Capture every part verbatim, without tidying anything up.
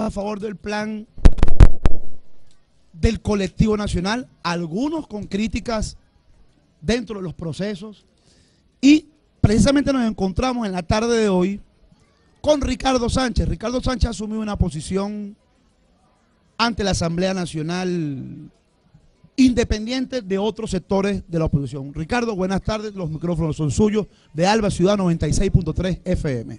a favor del plan del colectivo nacional, algunos con críticas dentro de los procesos, y precisamente nos encontramos en la tarde de hoy con Ricardo Sánchez. Ricardo Sánchez asumió una posición ante la Asamblea Nacional independiente de otros sectores de la oposición. Ricardo, buenas tardes, los micrófonos son suyos, de Alba Ciudad noventa y seis punto tres F M.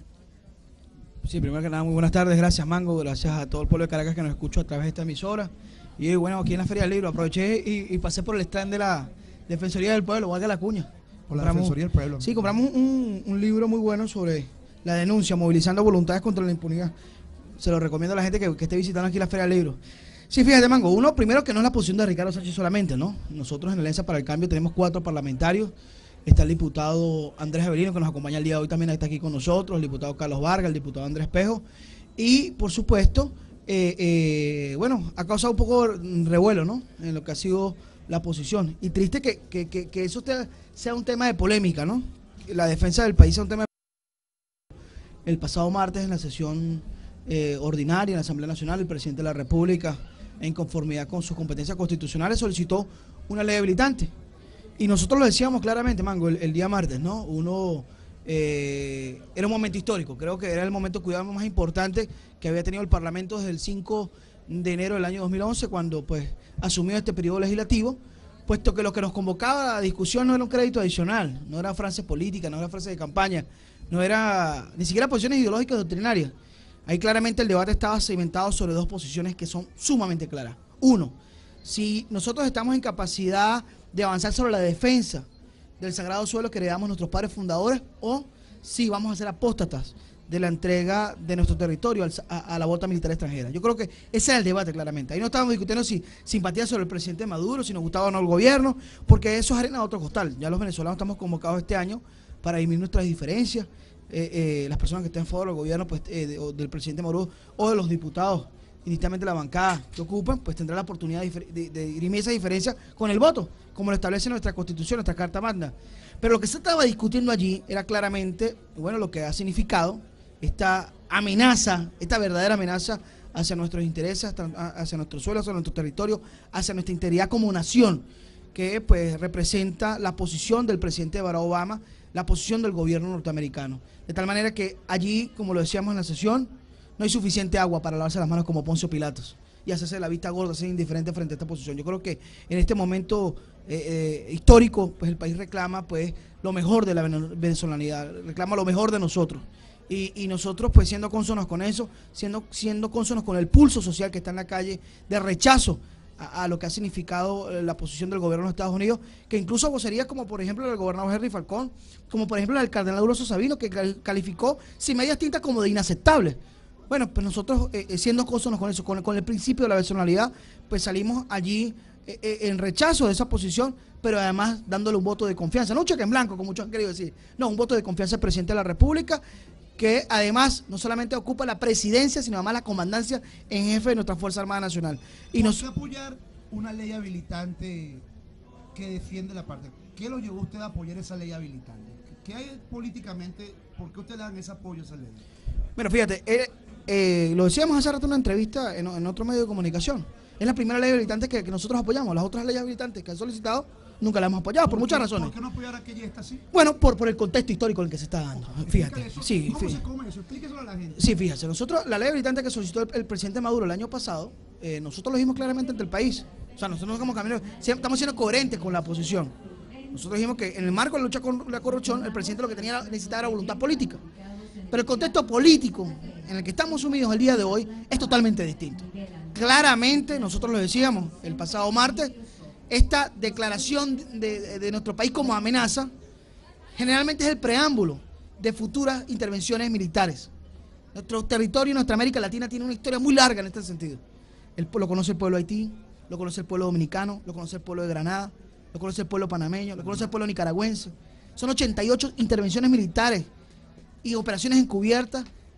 Sí, primero que nada, muy buenas tardes, gracias Mango, gracias a todo el pueblo de Caracas que nos escucha a través de esta emisora. Y bueno, aquí en la Feria del Libro aproveché y, y pasé por el stand de la Defensoría del Pueblo, valga la cuña. Por la compramos, Defensoría del Pueblo. Sí, compramos un, un libro muy bueno sobre la denuncia, movilizando voluntades contra la impunidad. Se lo recomiendo a la gente que, que esté visitando aquí la Feria del Libro. Sí, fíjate, Mango, uno, primero que no es la posición de Ricardo Sánchez solamente, ¿no? Nosotros en Alianza para el Cambio tenemos cuatro parlamentarios. Está el diputado Andrés Avelino, que nos acompaña el día de hoy, también está aquí con nosotros, el diputado Carlos Vargas, el diputado Andrés Pejo. Y, por supuesto, eh, eh, bueno, ha causado un poco revuelo, ¿no? En lo que ha sido la posición. Y triste que, que, que, que eso te, sea un tema de polémica, ¿no? La defensa del país sea un tema de polémica. El pasado martes, en la sesión eh, ordinaria en la Asamblea Nacional, el presidente de la República, en conformidad con sus competencias constitucionales, solicitó una ley habilitante. Y nosotros lo decíamos claramente, Mango, el, el día martes, ¿no? Uno, eh, era un momento histórico, creo que era el momento cuidado más importante que había tenido el Parlamento desde el cinco de enero del año dos mil once, cuando pues asumió este periodo legislativo, puesto que lo que nos convocaba a la discusión no era un crédito adicional, no eran frases políticas, no eran frases de campaña, no era ni siquiera posiciones ideológicas doctrinarias. Ahí claramente el debate estaba cimentado sobre dos posiciones que son sumamente claras. Uno, si nosotros estamos en capacidad de avanzar sobre la defensa del sagrado suelo que heredamos nuestros padres fundadores, o si vamos a ser apóstatas de la entrega de nuestro territorio al, a, a la bota militar extranjera. Yo creo que ese es el debate claramente. Ahí no estábamos discutiendo si simpatía sobre el presidente Maduro, si nos gustaba o no el gobierno, porque eso es arena de otro costal. Ya los venezolanos estamos convocados este año para disminuir nuestras diferencias. Eh, eh, las personas que estén en favor del gobierno, pues, eh, de, o del presidente Maduro, o de los diputados, inicialmente la bancada que ocupan, pues tendrá la oportunidad de, de, de dirimir esa diferencia con el voto, como lo establece nuestra Constitución, nuestra Carta Magna. Pero lo que se estaba discutiendo allí era claramente, bueno, lo que ha significado esta amenaza, esta verdadera amenaza hacia nuestros intereses, hacia nuestro suelo, hacia nuestro territorio, hacia nuestra integridad como nación, que pues representa la posición del presidente Barack Obama, la posición del gobierno norteamericano. De tal manera que allí, como lo decíamos en la sesión, no hay suficiente agua para lavarse las manos como Poncio Pilatos y hacerse la vista gorda, ser indiferente frente a esta posición. Yo creo que en este momento eh, eh, histórico, pues el país reclama pues lo mejor de la venezolanidad, reclama lo mejor de nosotros. Y, y nosotros pues siendo cónsonos con eso, siendo, siendo cónsonos con el pulso social que está en la calle de rechazo a, a lo que ha significado la posición del gobierno de Estados Unidos, que incluso vocerías como por ejemplo el gobernador Henry Falcón, como por ejemplo el cardenal Duroso Sabino, que calificó sin medias tintas como de inaceptable. Bueno, pues nosotros eh, siendo cónsonos con eso, con, con el principio de la personalidad, pues salimos allí eh, eh, en rechazo de esa posición, pero además dándole un voto de confianza, no un cheque en blanco, como muchos han querido decir, no, un voto de confianza al presidente de la República, que además no solamente ocupa la presidencia, sino además la comandancia en jefe de nuestra Fuerza Armada Nacional. Y ¿Por nos... qué apoyar una ley habilitante que defiende la parte? ¿Qué lo llevó usted a apoyar esa ley habilitante? ¿Qué hay políticamente? ¿Por qué usted le dan ese apoyo a esa ley? Bueno, fíjate, eh, eh, lo decíamos hace rato en una entrevista en, en otro medio de comunicación. Es la primera ley habilitante que, que nosotros apoyamos. Las otras leyes habilitantes que han solicitado nunca las hemos apoyado, por, por muchas razones. ¿Por qué no apoyar aquella esta así? Bueno, por, por el contexto histórico en el que se está dando. Fíjate. Eso. Sí, ¿Cómo fíjate. se come eso? Explíqueselo a la gente. Sí, fíjate. Nosotros, la ley habilitante que solicitó el, el presidente Maduro el año pasado, eh, nosotros lo dijimos claramente ante el país. O sea, nosotros no estamos caminando, estamos siendo coherentes con la posición. Nosotros dijimos que en el marco de la lucha con la corrupción, el presidente lo que tenía necesitaba era voluntad política. Pero el contexto político en el que estamos sumidos el día de hoy es totalmente distinto. Claramente, nosotros lo decíamos el pasado martes, esta declaración de, de, de nuestro país como amenaza generalmente es el preámbulo de futuras intervenciones militares. Nuestro territorio, nuestra América Latina tiene una historia muy larga en este sentido. El, lo conoce el pueblo de Haití, lo conoce el pueblo dominicano, lo conoce el pueblo de Granada, lo conoce el pueblo panameño, lo conoce el pueblo nicaragüense. Son ochenta y ocho intervenciones militares y operaciones encubiertas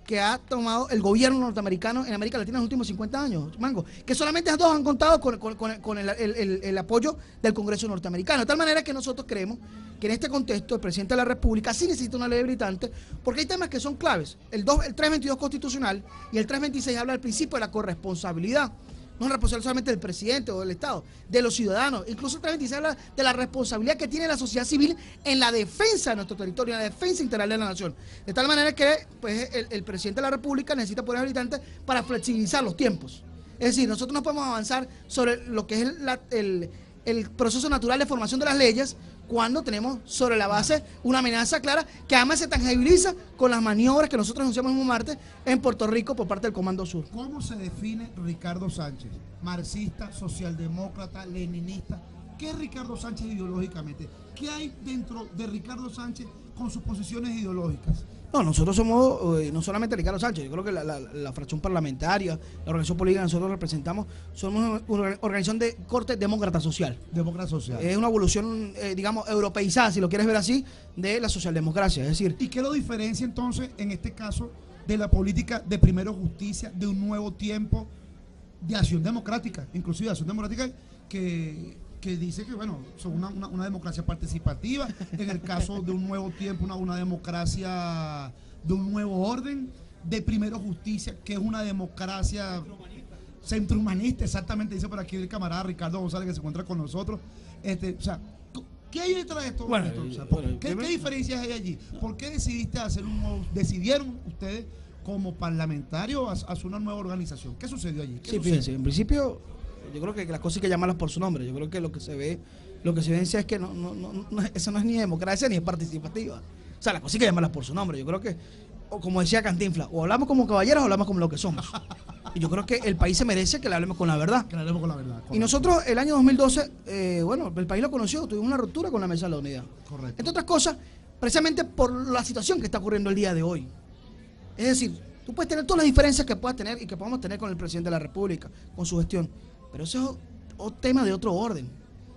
que ha tomado el gobierno norteamericano en América Latina en los últimos cincuenta años, Mango, que solamente esas dos han contado con, con, con, con el, el, el, el apoyo del Congreso norteamericano, de tal manera que nosotros creemos que en este contexto el presidente de la República sí necesita una ley habilitante, porque hay temas que son claves. El, dos, el trescientos veintidós constitucional y el trescientos veintiséis habla del principio de la corresponsabilidad. No es responsabilidad solamente del presidente o del Estado, de los ciudadanos. Incluso el trescientos veintiséis habla de la responsabilidad que tiene la sociedad civil en la defensa de nuestro territorio, en la defensa integral de la nación. De tal manera que pues, el, el presidente de la República necesita poderes habilitantes para flexibilizar los tiempos. Es decir, nosotros no podemos avanzar sobre lo que es el, la, el, el proceso natural de formación de las leyes cuando tenemos sobre la base una amenaza clara que además se tangibiliza con las maniobras que nosotros anunciamos en un martes en Puerto Rico por parte del Comando Sur. ¿Cómo se define Ricardo Sánchez? ¿Marxista, socialdemócrata, leninista? ¿Qué es Ricardo Sánchez ideológicamente? ¿Qué hay dentro de Ricardo Sánchez con sus posiciones ideológicas? No, nosotros somos, eh, no solamente Ricardo Sánchez, yo creo que la, la, la fracción parlamentaria, la organización política que nosotros representamos, somos una organización de corte demócrata social. Demócrata social. Es una evolución, eh, digamos, europeizada, si lo quieres ver así, de la socialdemocracia. Es decir, ¿y qué lo diferencia entonces, en este caso, de la política de Primero Justicia, de un nuevo tiempo, de Acción Democrática, inclusive Acción Democrática que... que dice que, bueno, son una, una, una democracia participativa, en el caso de un nuevo tiempo, una, una democracia de un nuevo orden, de Primero Justicia, que es una democracia centrohumanista, exactamente, dice por aquí el camarada Ricardo González, que se encuentra con nosotros. Este, o sea, ¿qué hay detrás de esto? Bueno, esto? O sea, bueno, ¿qué, ¿Qué diferencias hay allí? ¿Por qué decidiste hacer un nuevo, decidieron ustedes como parlamentarios hacer una nueva organización? ¿Qué sucedió allí? ¿Qué sí, sucedió? fíjense, en principio yo creo que las cosas hay que llamarlas por su nombre. Yo creo que lo que se ve, lo que se evidencia es que no, no, no, no, eso no es ni democracia ni es participativa. O sea, las cosas hay que llamarlas por su nombre. Yo creo que, o como decía Cantinflas, o hablamos como caballeros o hablamos como lo que somos. Y yo creo que el país se merece que le hablemos con la verdad. Que le hablemos con la verdad. Correcto. Y nosotros, el año dos mil doce, eh, bueno, el país lo conoció, tuvimos una ruptura con la Mesa de la Unidad. Correcto. Entre otras cosas, precisamente por la situación que está ocurriendo el día de hoy. Es decir, tú puedes tener todas las diferencias que puedas tener y que podamos tener con el presidente de la República, con su gestión, pero eso es o tema de otro orden.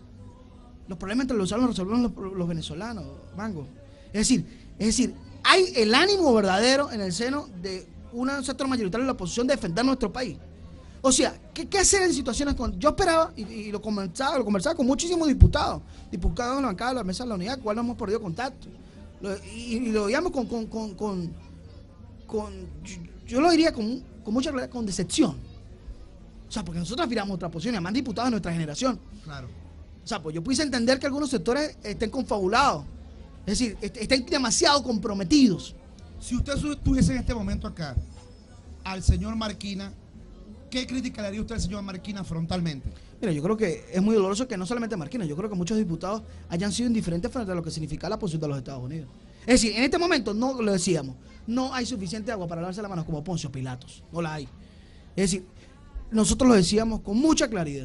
Los problemas entre los venezolanos los resolvemos los, los venezolanos, Mango. Es decir, es decir, hay el ánimo verdadero en el seno de un sector mayoritario de la oposición de defender nuestro país. O sea, ¿qué, qué hacer en situaciones con...? Yo esperaba, y, y lo conversaba, lo conversaba con muchísimos diputados, diputados de la bancada de la Mesa de la Unidad, con cual no hemos perdido contacto. Lo, y, y lo veíamos con, con, con, con, con yo, yo lo diría con, con mucha claridad, con decepción. O sea, porque nosotros aspiramos a otra posición, y además diputados de nuestra generación. Claro. O sea, pues yo pudiese entender que algunos sectores estén confabulados, es decir, est estén demasiado comprometidos. Si usted estuviese en este momento acá, al señor Marquina, ¿qué crítica le haría usted al señor Marquina frontalmente? Mira, yo creo que es muy doloroso que no solamente Marquina, yo creo que muchos diputados hayan sido indiferentes frente a lo que significa la posición de los Estados Unidos. Es decir, en este momento, no lo decíamos, no hay suficiente agua para lavarse las manos como Poncio Pilatos, no la hay. Es decir, nosotros lo decíamos con mucha claridad.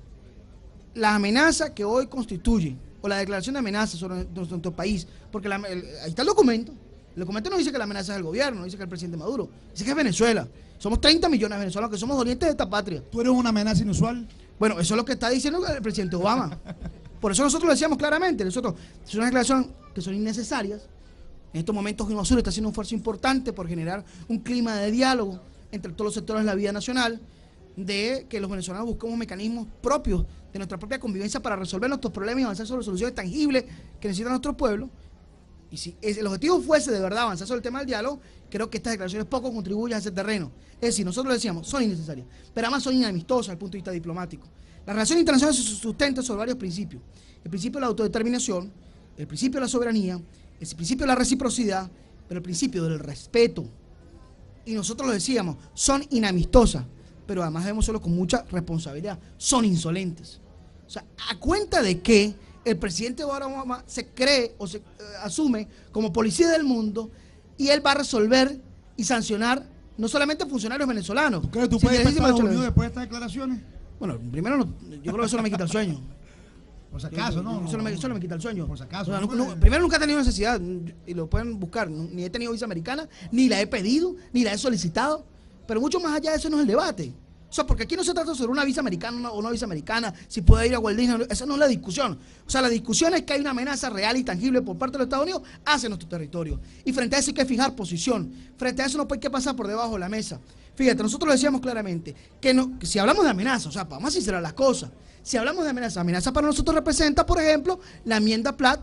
La amenaza que hoy constituye, o la declaración de amenaza sobre nuestro país, porque la, el, ahí está el documento. El documento no dice que la amenaza es el gobierno, no dice que es el presidente Maduro, dice que es Venezuela. Somos treinta millones de venezolanos que somos dolientes de esta patria. ¿Tú eres una amenaza inusual? Bueno, eso es lo que está diciendo el presidente Obama. Por eso nosotros lo decíamos claramente. Nosotros, es una declaración que son innecesarias. En estos momentos UNASUR está haciendo un esfuerzo importante por generar un clima de diálogo entre todos los sectores de la vida nacional, de que los venezolanos busquemos mecanismos propios de nuestra propia convivencia para resolver nuestros problemas y avanzar sobre soluciones tangibles que necesita nuestro pueblo. Y si el objetivo fuese de verdad avanzar sobre el tema del diálogo, creo que estas declaraciones poco contribuyen a ese terreno. Es decir, nosotros lo decíamos, son innecesarias, pero además son inamistosas desde el punto de vista diplomático. La relación internacional se sustenta sobre varios principios. El principio de la autodeterminación, el principio de la soberanía, el principio de la reciprocidad, pero el principio del respeto. Y nosotros lo decíamos, son inamistosas, pero además debemos hacerlo con mucha responsabilidad. Son insolentes. O sea, ¿a cuenta de que el presidente Barack Obama se cree o se eh, asume como policía del mundo y él va a resolver y sancionar no solamente funcionarios venezolanos? ¿Tú crees que tú si puedes ir a Estados Unidos Unidos después de estas declaraciones? Bueno, primero, no, yo creo que eso no me quita el sueño. Por si acaso, ¿no? Eso no me, eso no me quita el sueño. Por si acaso. O sea, no, no, no, primero, nunca he tenido necesidad, y lo pueden buscar, ni he tenido visa americana, ni la he pedido, ni la he solicitado, pero mucho más allá de eso no es el debate. O O sea, porque aquí no se trata sobre una visa americana o una visa americana, si puede ir a Walt Disney, esa no es la discusión. O sea, la discusión es que hay una amenaza real y tangible por parte de los Estados Unidos hacia nuestro territorio. Y frente a eso hay que fijar posición. Frente a eso no hay que pasar por debajo de la mesa. Fíjate, nosotros lo decíamos claramente, que, no, que si hablamos de amenaza, o sea, vamos a sincerar las cosas. Si hablamos de amenaza, amenaza para nosotros representa, por ejemplo, la enmienda Platt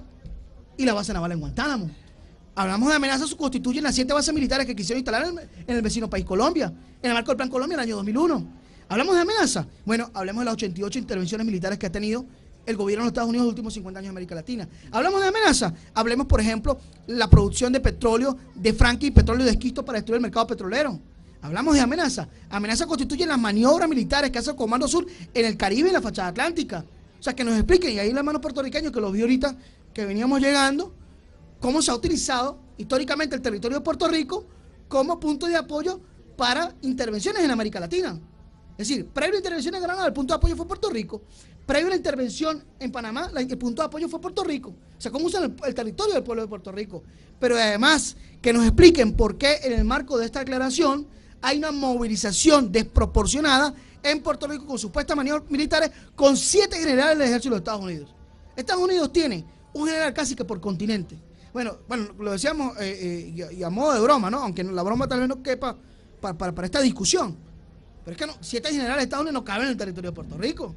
y la base naval en Guantánamo. Hablamos de amenazas, se constituyen las siete bases militares que quisieron instalar en el, en el vecino país Colombia, en el marco del Plan Colombia en el año dos mil uno. ¿Hablamos de amenaza? Bueno, hablemos de las ochenta y ocho intervenciones militares que ha tenido el gobierno de los Estados Unidos en los últimos cincuenta años en América Latina. ¿Hablamos de amenaza? Hablemos, por ejemplo, la producción de petróleo, de fracking, petróleo de esquisto para destruir el mercado petrolero. Hablamos de amenaza. Amenaza constituyen las maniobras militares que hace el Comando Sur en el Caribe y en la fachada atlántica. O sea, que nos expliquen, y ahí los hermanos puertorriqueños que los vi ahorita, que veníamos llegando, cómo se ha utilizado históricamente el territorio de Puerto Rico como punto de apoyo para intervenciones en América Latina. Es decir, previo a la intervención en Granada, el punto de apoyo fue Puerto Rico. Previo a la intervención en Panamá, la, el punto de apoyo fue Puerto Rico. O sea, cómo usan el, el territorio del pueblo de Puerto Rico. Pero además, que nos expliquen por qué en el marco de esta declaración hay una movilización desproporcionada en Puerto Rico con supuestas maniobras militares con siete generales del ejército de los Estados Unidos. Estados Unidos tiene un general casi que por continente. Bueno, bueno, lo decíamos eh, eh, y, y a modo de broma, ¿no? Aunque la broma tal vez no quepa para, para, para esta discusión. Pero es que no, siete generales de Estados Unidos no caben en el territorio de Puerto Rico.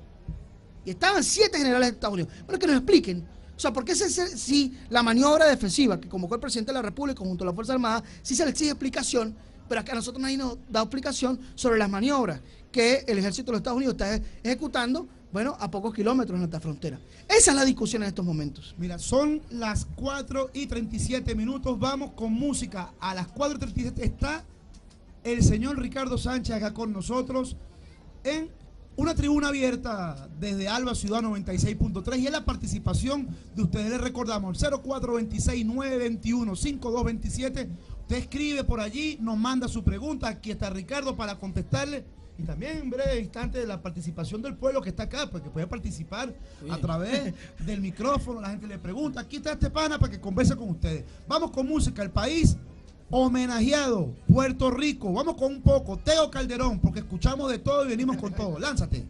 Y estaban siete generales de Estados Unidos. Bueno, que nos expliquen. O sea, ¿por qué se, se, si la maniobra defensiva que convocó el presidente de la República junto a la Fuerza Armada, sí se le exige explicación, pero es que a nosotros nadie nos da explicación sobre las maniobras que el ejército de los Estados Unidos está ejecutando, bueno, a pocos kilómetros de nuestra frontera? Esa es la discusión en estos momentos. Mira, son las cuatro y treinta y siete minutos, vamos con música. A las cuatro y treinta y siete está el señor Ricardo Sánchez acá con nosotros en una tribuna abierta desde Alba Ciudad noventa y seis punto tres, y es la participación de ustedes. Les recordamos cero cuatro dos seis, nueve dos uno, cinco dos dos siete. Usted escribe por allí, nos manda su pregunta. Aquí está Ricardo para contestarle. Y también en breve instante de la participación del pueblo que está acá, porque puede participar sí. a través del micrófono. La gente le pregunta. Aquí está este pana para que converse con ustedes. Vamos con música. El país homenajeado, Puerto Rico. Vamos con un poco Teo Calderón, porque escuchamos de todo y venimos con todo. Lánzate.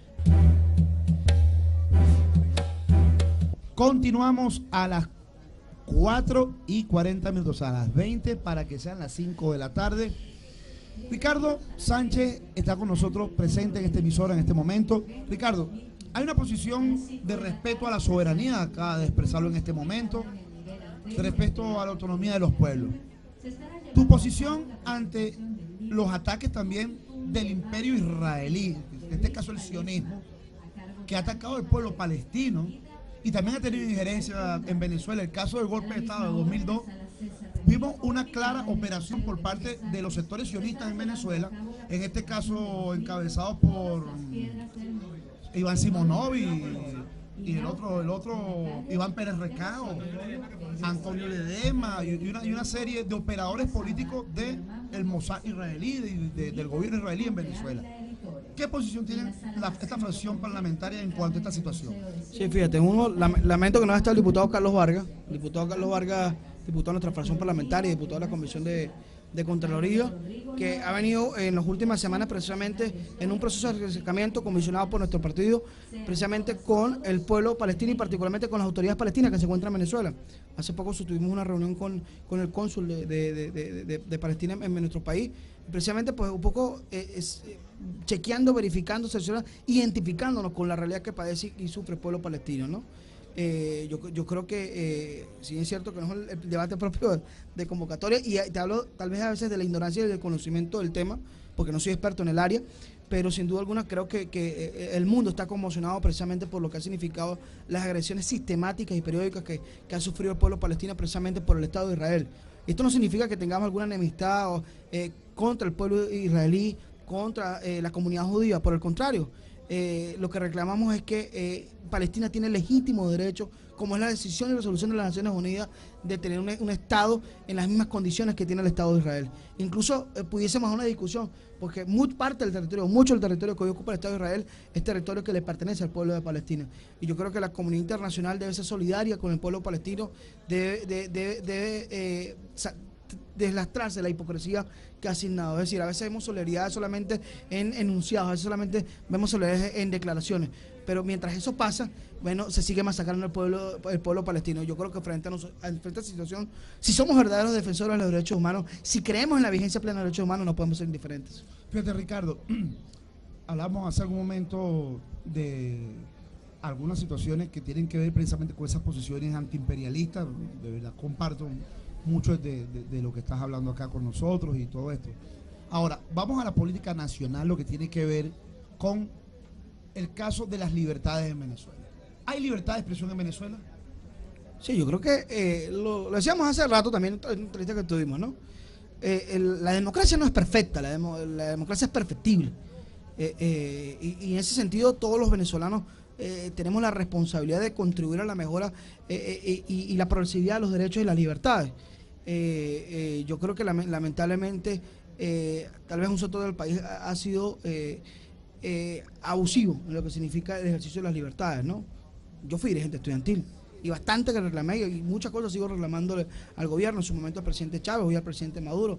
Continuamos a las cuatro y cuarenta minutos, a las veinte para que sean las cinco de la tarde. Ricardo Sánchez está con nosotros presente en esta emisora en este momento. Ricardo, hay una posición de respeto a la soberanía, acaba de expresarlo en este momento, de respeto a la autonomía de los pueblos. Tu posición ante los ataques también del imperio israelí, en este caso el sionismo, que ha atacado al pueblo palestino y también ha tenido injerencia en Venezuela. El caso del golpe de Estado de dos mil dos, vimos una clara operación por parte de los sectores sionistas en Venezuela, en este caso encabezado por Iván Simonov y, y el otro, el otro Iván Pérez Recao, Antonio Ledema y una, y una serie de operadores políticos del Mossad israelí, de, de, del gobierno israelí en Venezuela. ¿Qué posición tiene la, esta fracción parlamentaria en cuanto a esta situación? Sí, fíjate, uno, lamento que no esté el diputado Carlos Vargas, el diputado Carlos Vargas, diputado de nuestra fracción parlamentaria, diputado de la Comisión de, de Contraloría, que ha venido en las últimas semanas precisamente en un proceso de acercamiento comisionado por nuestro partido, precisamente con el pueblo palestino y particularmente con las autoridades palestinas que se encuentran en Venezuela. Hace poco tuvimos una reunión con, con el cónsul de, de, de, de, de, de Palestina en, en nuestro país, precisamente pues un poco eh, es, eh, chequeando, verificando, identificándonos con la realidad que padece y sufre el pueblo palestino, ¿no? Eh, yo, yo creo que eh, sí es cierto que no es el, el debate propio de, de convocatoria, y te hablo tal vez a veces de la ignorancia y del conocimiento del tema, porque no soy experto en el área, pero sin duda alguna creo que, que el mundo está conmocionado precisamente por lo que ha significado las agresiones sistemáticas y periódicas que, que ha sufrido el pueblo palestino precisamente por el Estado de Israel. Esto no significa que tengamos alguna enemistad o, eh, contra el pueblo israelí, contra eh, la comunidad judía, por el contrario. Eh, lo que reclamamos es que eh, Palestina tiene legítimo derecho, como es la decisión y resolución de las Naciones Unidas, de tener un, un Estado en las mismas condiciones que tiene el Estado de Israel. Incluso eh, pudiésemos hacer una discusión, porque muy parte del territorio, mucho del territorio que hoy ocupa el Estado de Israel es territorio que le pertenece al pueblo de Palestina. Y yo creo que la comunidad internacional debe ser solidaria con el pueblo palestino, debe, debe, debe, debe eh, deslastrarse la hipocresía que ha asignado. Es decir, a veces vemos solidaridad solamente en enunciados, a veces solamente vemos solidaridad en declaraciones, pero mientras eso pasa, bueno, se sigue masacrando el pueblo, el pueblo palestino. Yo creo que frente a, nos, frente a esta situación, si somos verdaderos defensores de los derechos humanos, si creemos en la vigencia plena de los derechos humanos, no podemos ser indiferentes. Fíjate, Ricardo, hablamos hace algún momento de algunas situaciones que tienen que ver precisamente con esas posiciones antiimperialistas. De verdad comparto mucho de, de, de lo que estás hablando acá con nosotros y todo esto. Ahora, vamos a la política nacional, lo que tiene que ver con el caso de las libertades en Venezuela. ¿Hay libertad de expresión en Venezuela? Sí, yo creo que eh, lo, lo decíamos hace rato también en una entrevista que tuvimos, ¿no? Eh, el, la democracia no es perfecta, la, demo, la democracia es perfectible. Eh, eh, y, y en ese sentido todos los venezolanos eh, tenemos la responsabilidad de contribuir a la mejora eh, eh, y, y la progresividad de los derechos y las libertades. Eh, eh, yo creo que lamentablemente eh, tal vez un sector del país ha, ha sido eh, eh, abusivo en lo que significa el ejercicio de las libertades, ¿no? Yo fui dirigente estudiantil y bastante que reclamé y muchas cosas sigo reclamándole al gobierno, en su momento al presidente Chávez, hoy al presidente Maduro.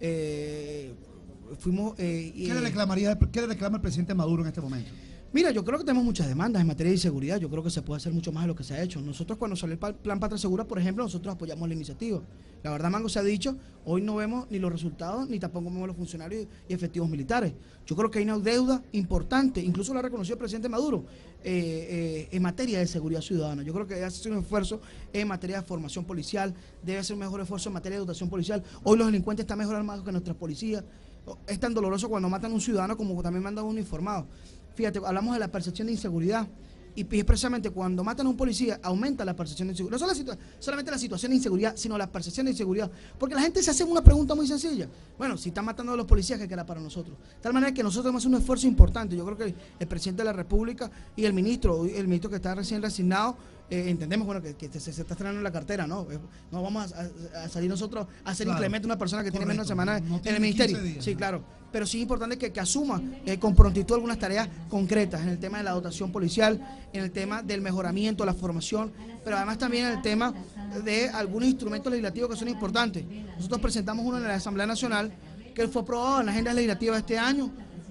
Eh, fuimos eh, ¿Qué le reclamaría, qué le reclama el presidente Maduro en este momento? Mira, yo creo que tenemos muchas demandas en materia de seguridad. Yo creo que se puede hacer mucho más de lo que se ha hecho. Nosotros cuando salió el Plan Patria Segura, por ejemplo, nosotros apoyamos la iniciativa. La verdad, Mango, se ha dicho, hoy no vemos ni los resultados, ni tampoco vemos los funcionarios y efectivos militares. Yo creo que hay una deuda importante, incluso lo ha reconocido el presidente Maduro, eh, eh, en materia de seguridad ciudadana. Yo creo que debe hacer un esfuerzo en materia de formación policial, debe hacer un mejor esfuerzo en materia de dotación policial. Hoy los delincuentes están mejor armados que nuestras policías. Es tan doloroso cuando matan a un ciudadano como también mandan a un uniformado. Fíjate, hablamos de la percepción de inseguridad y precisamente cuando matan a un policía aumenta la percepción de inseguridad. No solo la solamente la situación de inseguridad, sino la percepción de inseguridad. Porque la gente se hace una pregunta muy sencilla. Bueno, si están matando a los policías, ¿qué queda para nosotros? De tal manera que nosotros hemos hecho un esfuerzo importante. Yo creo que el presidente de la República y el ministro, el ministro que está recién resignado, Eh, entendemos bueno que, que se, se está estrenando la cartera, ¿no? Eh, no vamos a, a, a salir nosotros a ser claro, inclemente una persona que correcto, tiene menos semanas no en el ministerio. Días, sí, ¿no? Claro. Pero sí es importante que, que asuma eh, con prontitud algunas tareas concretas en el tema de la dotación policial, en el tema del mejoramiento, la formación, pero además también en el tema de algunos instrumentos legislativos que son importantes. Nosotros presentamos uno en la Asamblea Nacional que fue aprobado en la agenda legislativa de este año.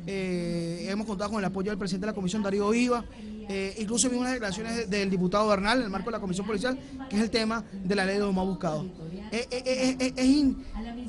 Eh, hemos contado con el apoyo del presidente de la Comisión, Darío Iva. Eh, incluso vimos unas declaraciones del diputado Bernal en el marco de la Comisión Policial, que es el tema de la ley de los más buscados. Eh, eh, eh, eh, es, in,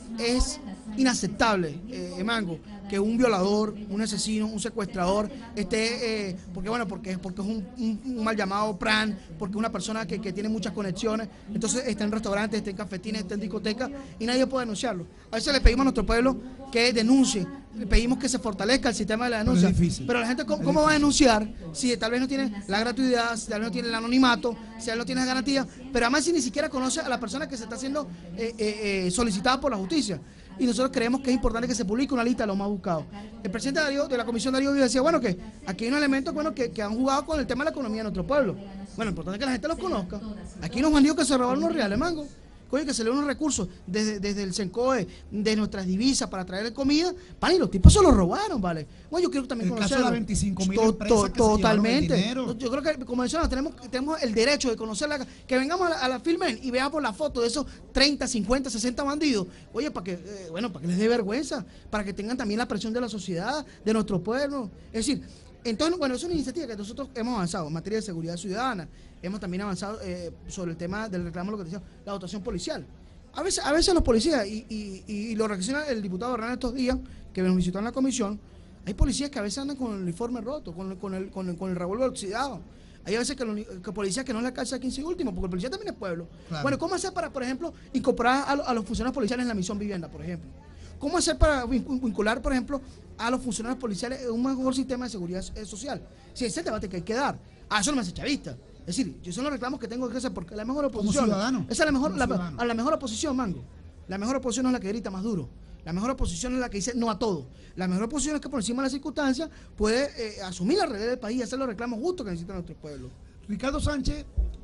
es inaceptable, eh, Mango, que un violador, un asesino, un secuestrador esté, eh, porque bueno, porque, porque es un, un, un mal llamado pran, porque es una persona que, que tiene muchas conexiones, entonces está en restaurantes, está en cafetines, está en discotecas y nadie puede denunciarlo. A veces le pedimos a nuestro pueblo que denuncie, le pedimos que se fortalezca el sistema de la denuncia, pero, pero la gente ¿cómo, cómo va a denunciar si tal vez no tiene la gratuidad, si tal vez no tiene el anonimato, si tal vez no tiene la garantía, pero además si ni siquiera conoce a la persona que se está siendo eh, eh, eh, solicitada por la justicia? Y nosotros creemos que es importante que se publique una lista de los más buscados. El presidente Darío, de la Comisión Darío decía, bueno, que aquí hay unos elementos bueno, que, que han jugado con el tema de la economía de nuestro pueblo. Bueno, importante es que la gente los conozca. Aquí nos bandidos que se robaron los reales, Mango. Oye, que se le unos recursos desde, desde el CENCOE, de nuestras divisas para traer comida, pan, y los tipos se los robaron, ¿vale? Bueno, yo quiero también conocerlo. El caso de las veinticinco mil to, empresas to, que totalmente. Se dinero. Yo creo que como mencionas, tenemos, tenemos el derecho de conocerla, que vengamos a la, a la Filmen y veamos la foto de esos treinta, cincuenta, sesenta bandidos. Oye, para que, eh, bueno, para que les dé vergüenza, para que tengan también la presión de la sociedad, de nuestro pueblo. Es decir, entonces, bueno, es una iniciativa que nosotros hemos avanzado en materia de seguridad ciudadana. Hemos también avanzado eh, sobre el tema del reclamo, lo que decía, la dotación policial. A veces, a veces los policías, y, y, y lo reacciona el diputado Bernal estos días, que nos visitó en la comisión, hay policías que a veces andan con el uniforme roto, con el, con el, con el, con el revólver oxidado. Hay a veces que, lo, que policías que no le alcanza quince último, porque el policía también es pueblo. Claro. Bueno, ¿cómo hacer para, por ejemplo, incorporar a, a los funcionarios policiales en la misión vivienda, por ejemplo? ¿Cómo hacer para vincular, por ejemplo, a los funcionarios policiales en un mejor sistema de seguridad social? Si ese es el debate que hay que dar. Ah, eso no me hace chavista. Es decir, yo son los reclamos que tengo que hacer porque la mejor oposición. Como ciudadano. Esa es la mejor, la, a la mejor oposición, Mango. La mejor oposición no es la que grita más duro. La mejor oposición es la que dice no a todo. La mejor oposición es que por encima de las circunstancias puede eh, asumir la realidad del país y hacer los reclamos justos que necesita nuestro pueblo. Ricardo Sánchez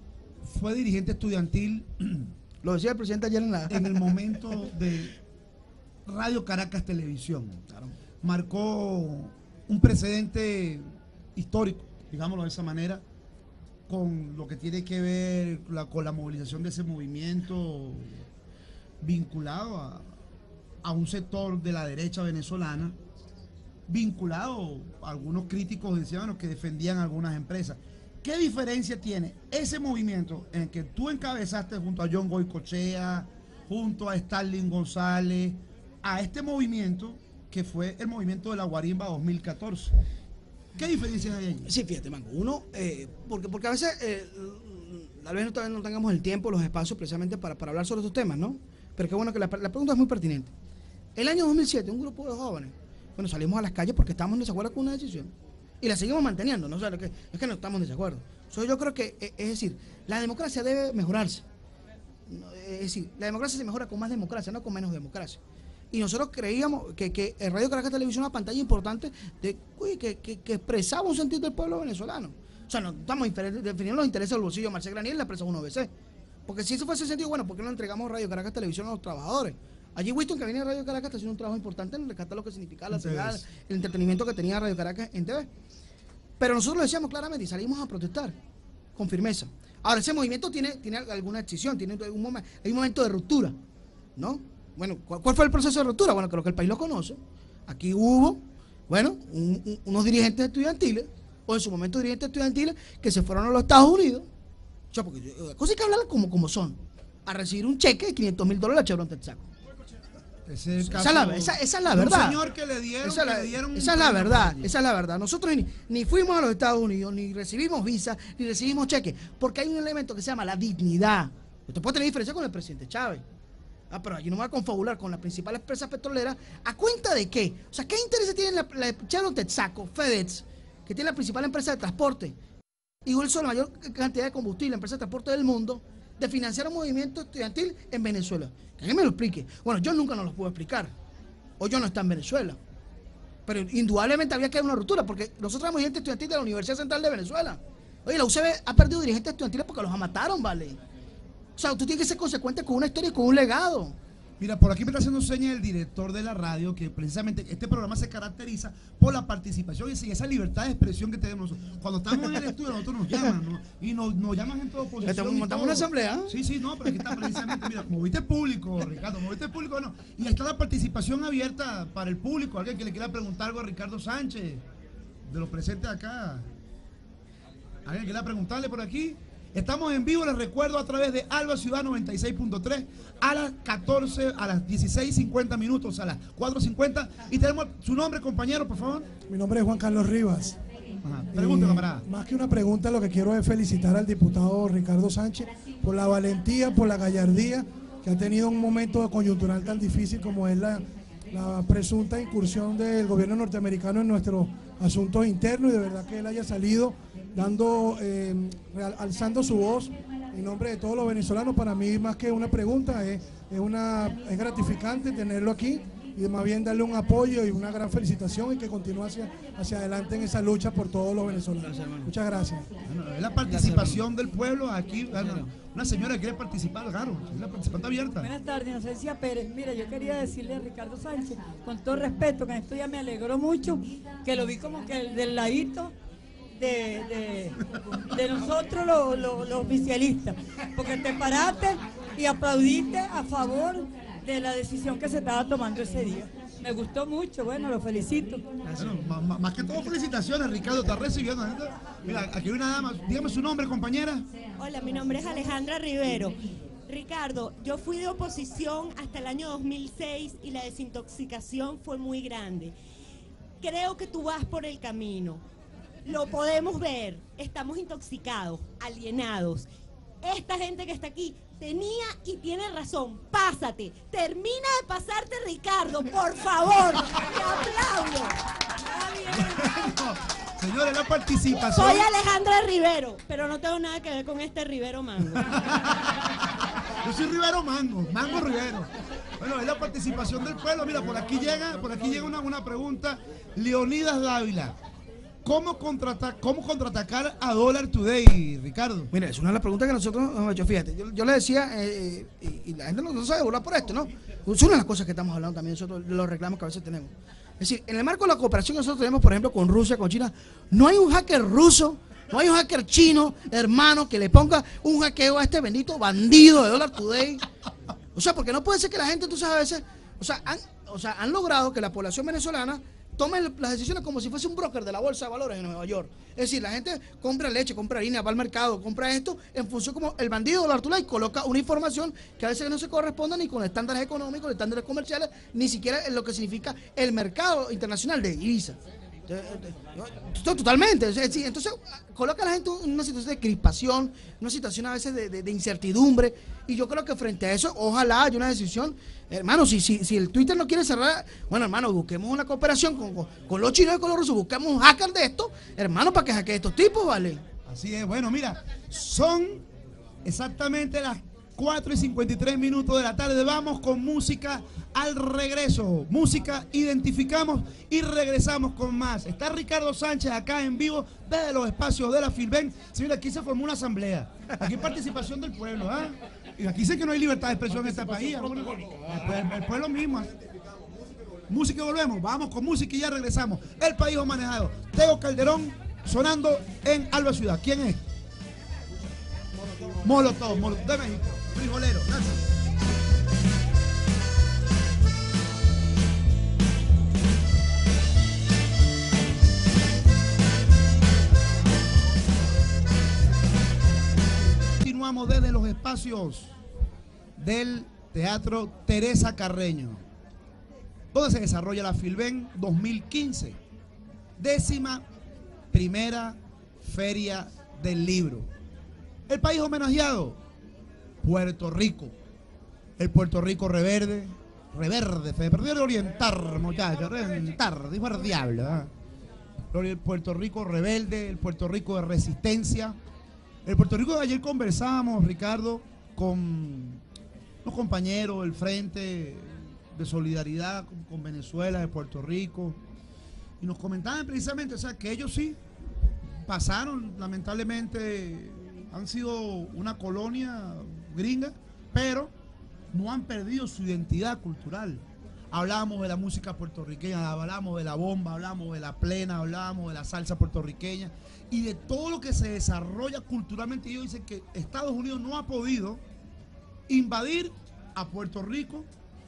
fue dirigente estudiantil. Lo decía el presidente ayer en la... en el momento de Radio Caracas Televisión. Claro. Marcó un precedente histórico, digámoslo de esa manera, con lo que tiene que ver la, con la movilización de ese movimiento vinculado a, a un sector de la derecha venezolana vinculado a algunos críticos decían que defendían algunas empresas. ¿Qué diferencia tiene ese movimiento en el que tú encabezaste junto a John Goycochea, junto a Starling González, a este movimiento que fue el movimiento de la Guarimba dos mil catorce? ¿Qué diferencias hay allí? Sí, fíjate, Mango. Uno, eh, porque, porque a veces eh, tal vez no, todavía no tengamos el tiempo, los espacios precisamente para, para hablar sobre estos temas, ¿no? Pero qué bueno que la, la pregunta es muy pertinente. El año dos mil siete, un grupo de jóvenes, bueno, salimos a las calles porque estábamos en desacuerdo con una decisión y la seguimos manteniendo, ¿no? O sea, lo que, es que no estamos en desacuerdo. So, yo creo que, es decir, la democracia debe mejorarse. Es decir, la democracia se mejora con más democracia, no con menos democracia. Y nosotros creíamos que, que el Radio Caracas Televisión es una pantalla importante de, uy, que, que, que expresaba un sentido del pueblo venezolano. O sea, no estamos definiendo los intereses del bolsillo de Marcel Granier y la empresa uno B C. Porque si eso fuese el sentido, bueno, ¿por qué no entregamos Radio Caracas Televisión a los trabajadores? Allí Winston, que viene de Radio Caracas, está haciendo un trabajo importante en rescatar lo que significaba la ciudad, el entretenimiento que tenía Radio Caracas en T V. Pero nosotros lo decíamos claramente y salimos a protestar con firmeza. Ahora, ese movimiento tiene, tiene alguna excepción, tiene un momento, hay un momento de ruptura, ¿no? Bueno, ¿cuál, ¿cuál fue el proceso de ruptura? Bueno, creo que el país lo conoce. Aquí hubo, bueno, un, un, unos dirigentes estudiantiles, o en su momento dirigentes estudiantiles, que se fueron a los Estados Unidos. O sea, porque la cosa hay que hablar como, como son. A recibir un cheque de quinientos mil dólares a Chevron Texaco. Ese es el caso esa, es la, esa, esa es la verdad. Un señor que le dieron, esa, que la, le dieron esa es la verdad, esa es la verdad. Nosotros ni, ni fuimos a los Estados Unidos, ni recibimos visa, ni recibimos cheques, porque hay un elemento que se llama la dignidad. Usted puede tener diferencia con el presidente Chávez. Ah, pero allí no va a confabular con las principales empresas petroleras. ¿A cuenta de qué? O sea, ¿qué intereses tiene la, la Chevron Texaco, FedEx, que tiene la principal empresa de transporte y usa la mayor cantidad de combustible, la empresa de transporte del mundo, de financiar un movimiento estudiantil en Venezuela? Que alguien me lo explique. Bueno, yo nunca nos lo puedo explicar. O yo no está en Venezuela. Pero indudablemente había que haber una ruptura, porque nosotros éramos dirigentes estudiantiles de la Universidad Central de Venezuela. Oye, la U C B ha perdido dirigentes estudiantiles porque los mataron, ¿vale? O sea, tú tienes que ser consecuente con una historia y con un legado. Mira, por aquí me está haciendo señas el director de la radio que precisamente este programa se caracteriza por la participación y esa libertad de expresión que tenemos nosotros. Cuando estamos en el estudio, nosotros nos llaman, ¿no? Y nos, nos llaman en toda posición. ¿Montamos una asamblea? Sí, sí, no, pero aquí está precisamente, mira, moviste público, Ricardo, moviste público, no. Y está la participación abierta para el público. Alguien que le quiera preguntar algo a Ricardo Sánchez, de los presentes acá. Alguien que quiera preguntarle por aquí. Estamos en vivo, les recuerdo, a través de Alba Ciudad noventa y seis punto tres a las catorce, a las dieciséis cincuenta minutos, a las cuatro cincuenta. Y tenemos su nombre, compañero, por favor. Mi nombre es Juan Carlos Rivas. Ajá. Pregunta, eh, camarada. Más que una pregunta, lo que quiero es felicitar al diputado Ricardo Sánchez por la valentía, por la gallardía que ha tenido un momento coyuntural tan difícil como es la, la presunta incursión del gobierno norteamericano en nuestros asuntos internos, y de verdad que él haya salido dando, eh, alzando su voz en nombre de todos los venezolanos. Para mí, más que una pregunta, es, es, una, es gratificante tenerlo aquí y más bien darle un apoyo y una gran felicitación y que continúe hacia, hacia adelante en esa lucha por todos los venezolanos. Gracias, Muchas gracias. Bueno, es la participación del pueblo aquí. Bueno, una señora que quiere participar, claro, es la participación abierta. Buenas tardes, Inocencia Pérez. Mira, yo quería decirle a Ricardo Sánchez, con todo respeto, que en esto ya me alegró mucho, que lo vi como que del ladito de, de, de nosotros los, los, los oficialistas, porque te paraste y aplaudiste a favor de la decisión que se estaba tomando ese día. Me gustó mucho, bueno, lo felicito. Bueno, más, más que todo, felicitaciones, Ricardo, está recibiendo. Mira, aquí hay una dama, dígame su nombre, compañera. Hola, mi nombre es Alejandra Rivero. Ricardo, yo fui de oposición hasta el año dos mil seis y la desintoxicación fue muy grande. Creo que tú vas por el camino. Lo podemos ver, estamos intoxicados, alienados. Esta gente que está aquí tenía y tiene razón. Pásate, termina de pasarte, Ricardo, por favor. Te aplaudo. Bueno, señores, la participación. Soy Alejandra Rivero, pero no tengo nada que ver con este Rivero Mango. Yo soy Rivero Mango, Mango Rivero. Bueno, es la participación del pueblo. Mira, por aquí llega, por aquí llega una, una pregunta. Leonidas Dávila. ¿Cómo, contraata ¿Cómo contraatacar a Dollar Today, Ricardo? Mira, es una de las preguntas que nosotros hemos hecho. Fíjate, yo, yo le decía, eh, y, y la gente no, no sabe burlar por esto, ¿no? Es una de las cosas que estamos hablando también nosotros, de los reclamos que a veces tenemos. Es decir, en el marco de la cooperación que nosotros tenemos, por ejemplo, con Rusia, con China, no hay un hacker ruso, no hay un hacker chino, hermano, que le ponga un hackeo a este bendito bandido de Dollar Today. O sea, porque no puede ser que la gente, tú sabes, a veces, o sea, han, o sea, han logrado que la población venezolana tome las decisiones como si fuese un broker de la bolsa de valores en Nueva York. Es decir, la gente compra leche, compra harina, va al mercado, compra esto en función como el bandido de Artulay coloca una información que a veces no se corresponde ni con estándares económicos, estándares comerciales, ni siquiera en lo que significa el mercado internacional de divisas. Totalmente, entonces coloca a la gente en una situación de crispación, una situación a veces de, de, de incertidumbre, y yo creo que frente a eso ojalá haya una decisión, hermano. Si, si, si el Twitter no quiere cerrar, bueno, hermano, busquemos una cooperación con, con, con los chinos y con los rusos, busquemos un hacker de esto, hermano, para que hackee estos tipos, ¿vale? Así es. Bueno, mira, son exactamente las cuatro y cincuenta y tres minutos de la tarde. Vamos con música al regreso. Música, identificamos y regresamos con más. Está Ricardo Sánchez acá en vivo desde los espacios de la Filben. Señora, aquí se formó una asamblea. Aquí hay participación del pueblo, ¿ah? Y aquí sé que no hay libertad de expresión en este país. El, el pueblo mismo. Música y volvemos. Vamos con música y ya regresamos. El país manejado. Tego Calderón sonando en Alba Ciudad. ¿Quién es? Molotov, Molotov de México. Frijolero, gracias. Continuamos desde los espacios del Teatro Teresa Carreño, donde se desarrolla la Filben dos mil quince, décima primera feria del libro. El país homenajeado, Puerto Rico. El Puerto Rico reverde, reverde, se perdió de orientar, muchachos, orientar, dijo el diablo. ¿eh? El Puerto Rico rebelde, el Puerto Rico de resistencia. El Puerto Rico de ayer conversábamos, Ricardo, con los compañeros del Frente de Solidaridad con, con Venezuela, de Puerto Rico, y nos comentaban precisamente, o sea, que ellos sí pasaron, lamentablemente, han sido una colonia gringa, pero no han perdido su identidad cultural. Hablamos de la música puertorriqueña, hablamos de la bomba, hablamos de la plena, hablamos de la salsa puertorriqueña y de todo lo que se desarrolla culturalmente. Y ellos dicen que Estados Unidos no ha podido invadir a Puerto Rico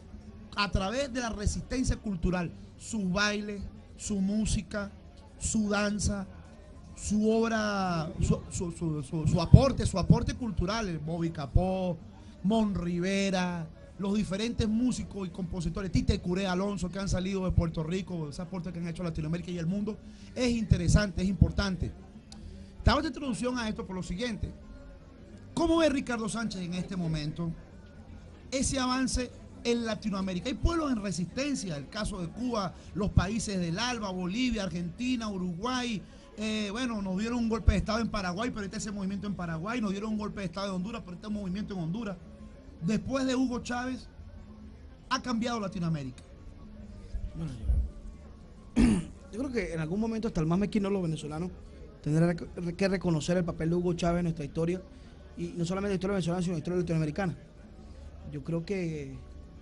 a través de la resistencia cultural, su baile, su música, su danza, su obra, su, su, su, su, su aporte, su aporte cultural, el Bobby Capó, Mon Rivera, los diferentes músicos y compositores, Tite Curé, Alonso, que han salido de Puerto Rico, ese aporte que han hecho a Latinoamérica y el mundo, es interesante, es importante. Estaba de introducción a esto por lo siguiente. ¿Cómo ve Ricardo Sánchez en este momento ese avance en Latinoamérica? Hay pueblos en resistencia, el caso de Cuba, los países del ALBA, Bolivia, Argentina, Uruguay. Eh, bueno, nos dieron un golpe de Estado en Paraguay, pero este es ese movimiento en Paraguay. Nos dieron un golpe de Estado en Honduras, pero este es movimiento en Honduras. Después de Hugo Chávez, ha cambiado Latinoamérica. Bueno, yo, yo creo que en algún momento hasta el más mezquino de los venezolanos tendrá que reconocer el papel de Hugo Chávez en nuestra historia, y no solamente la historia venezolana, sino la historia latinoamericana. Yo creo que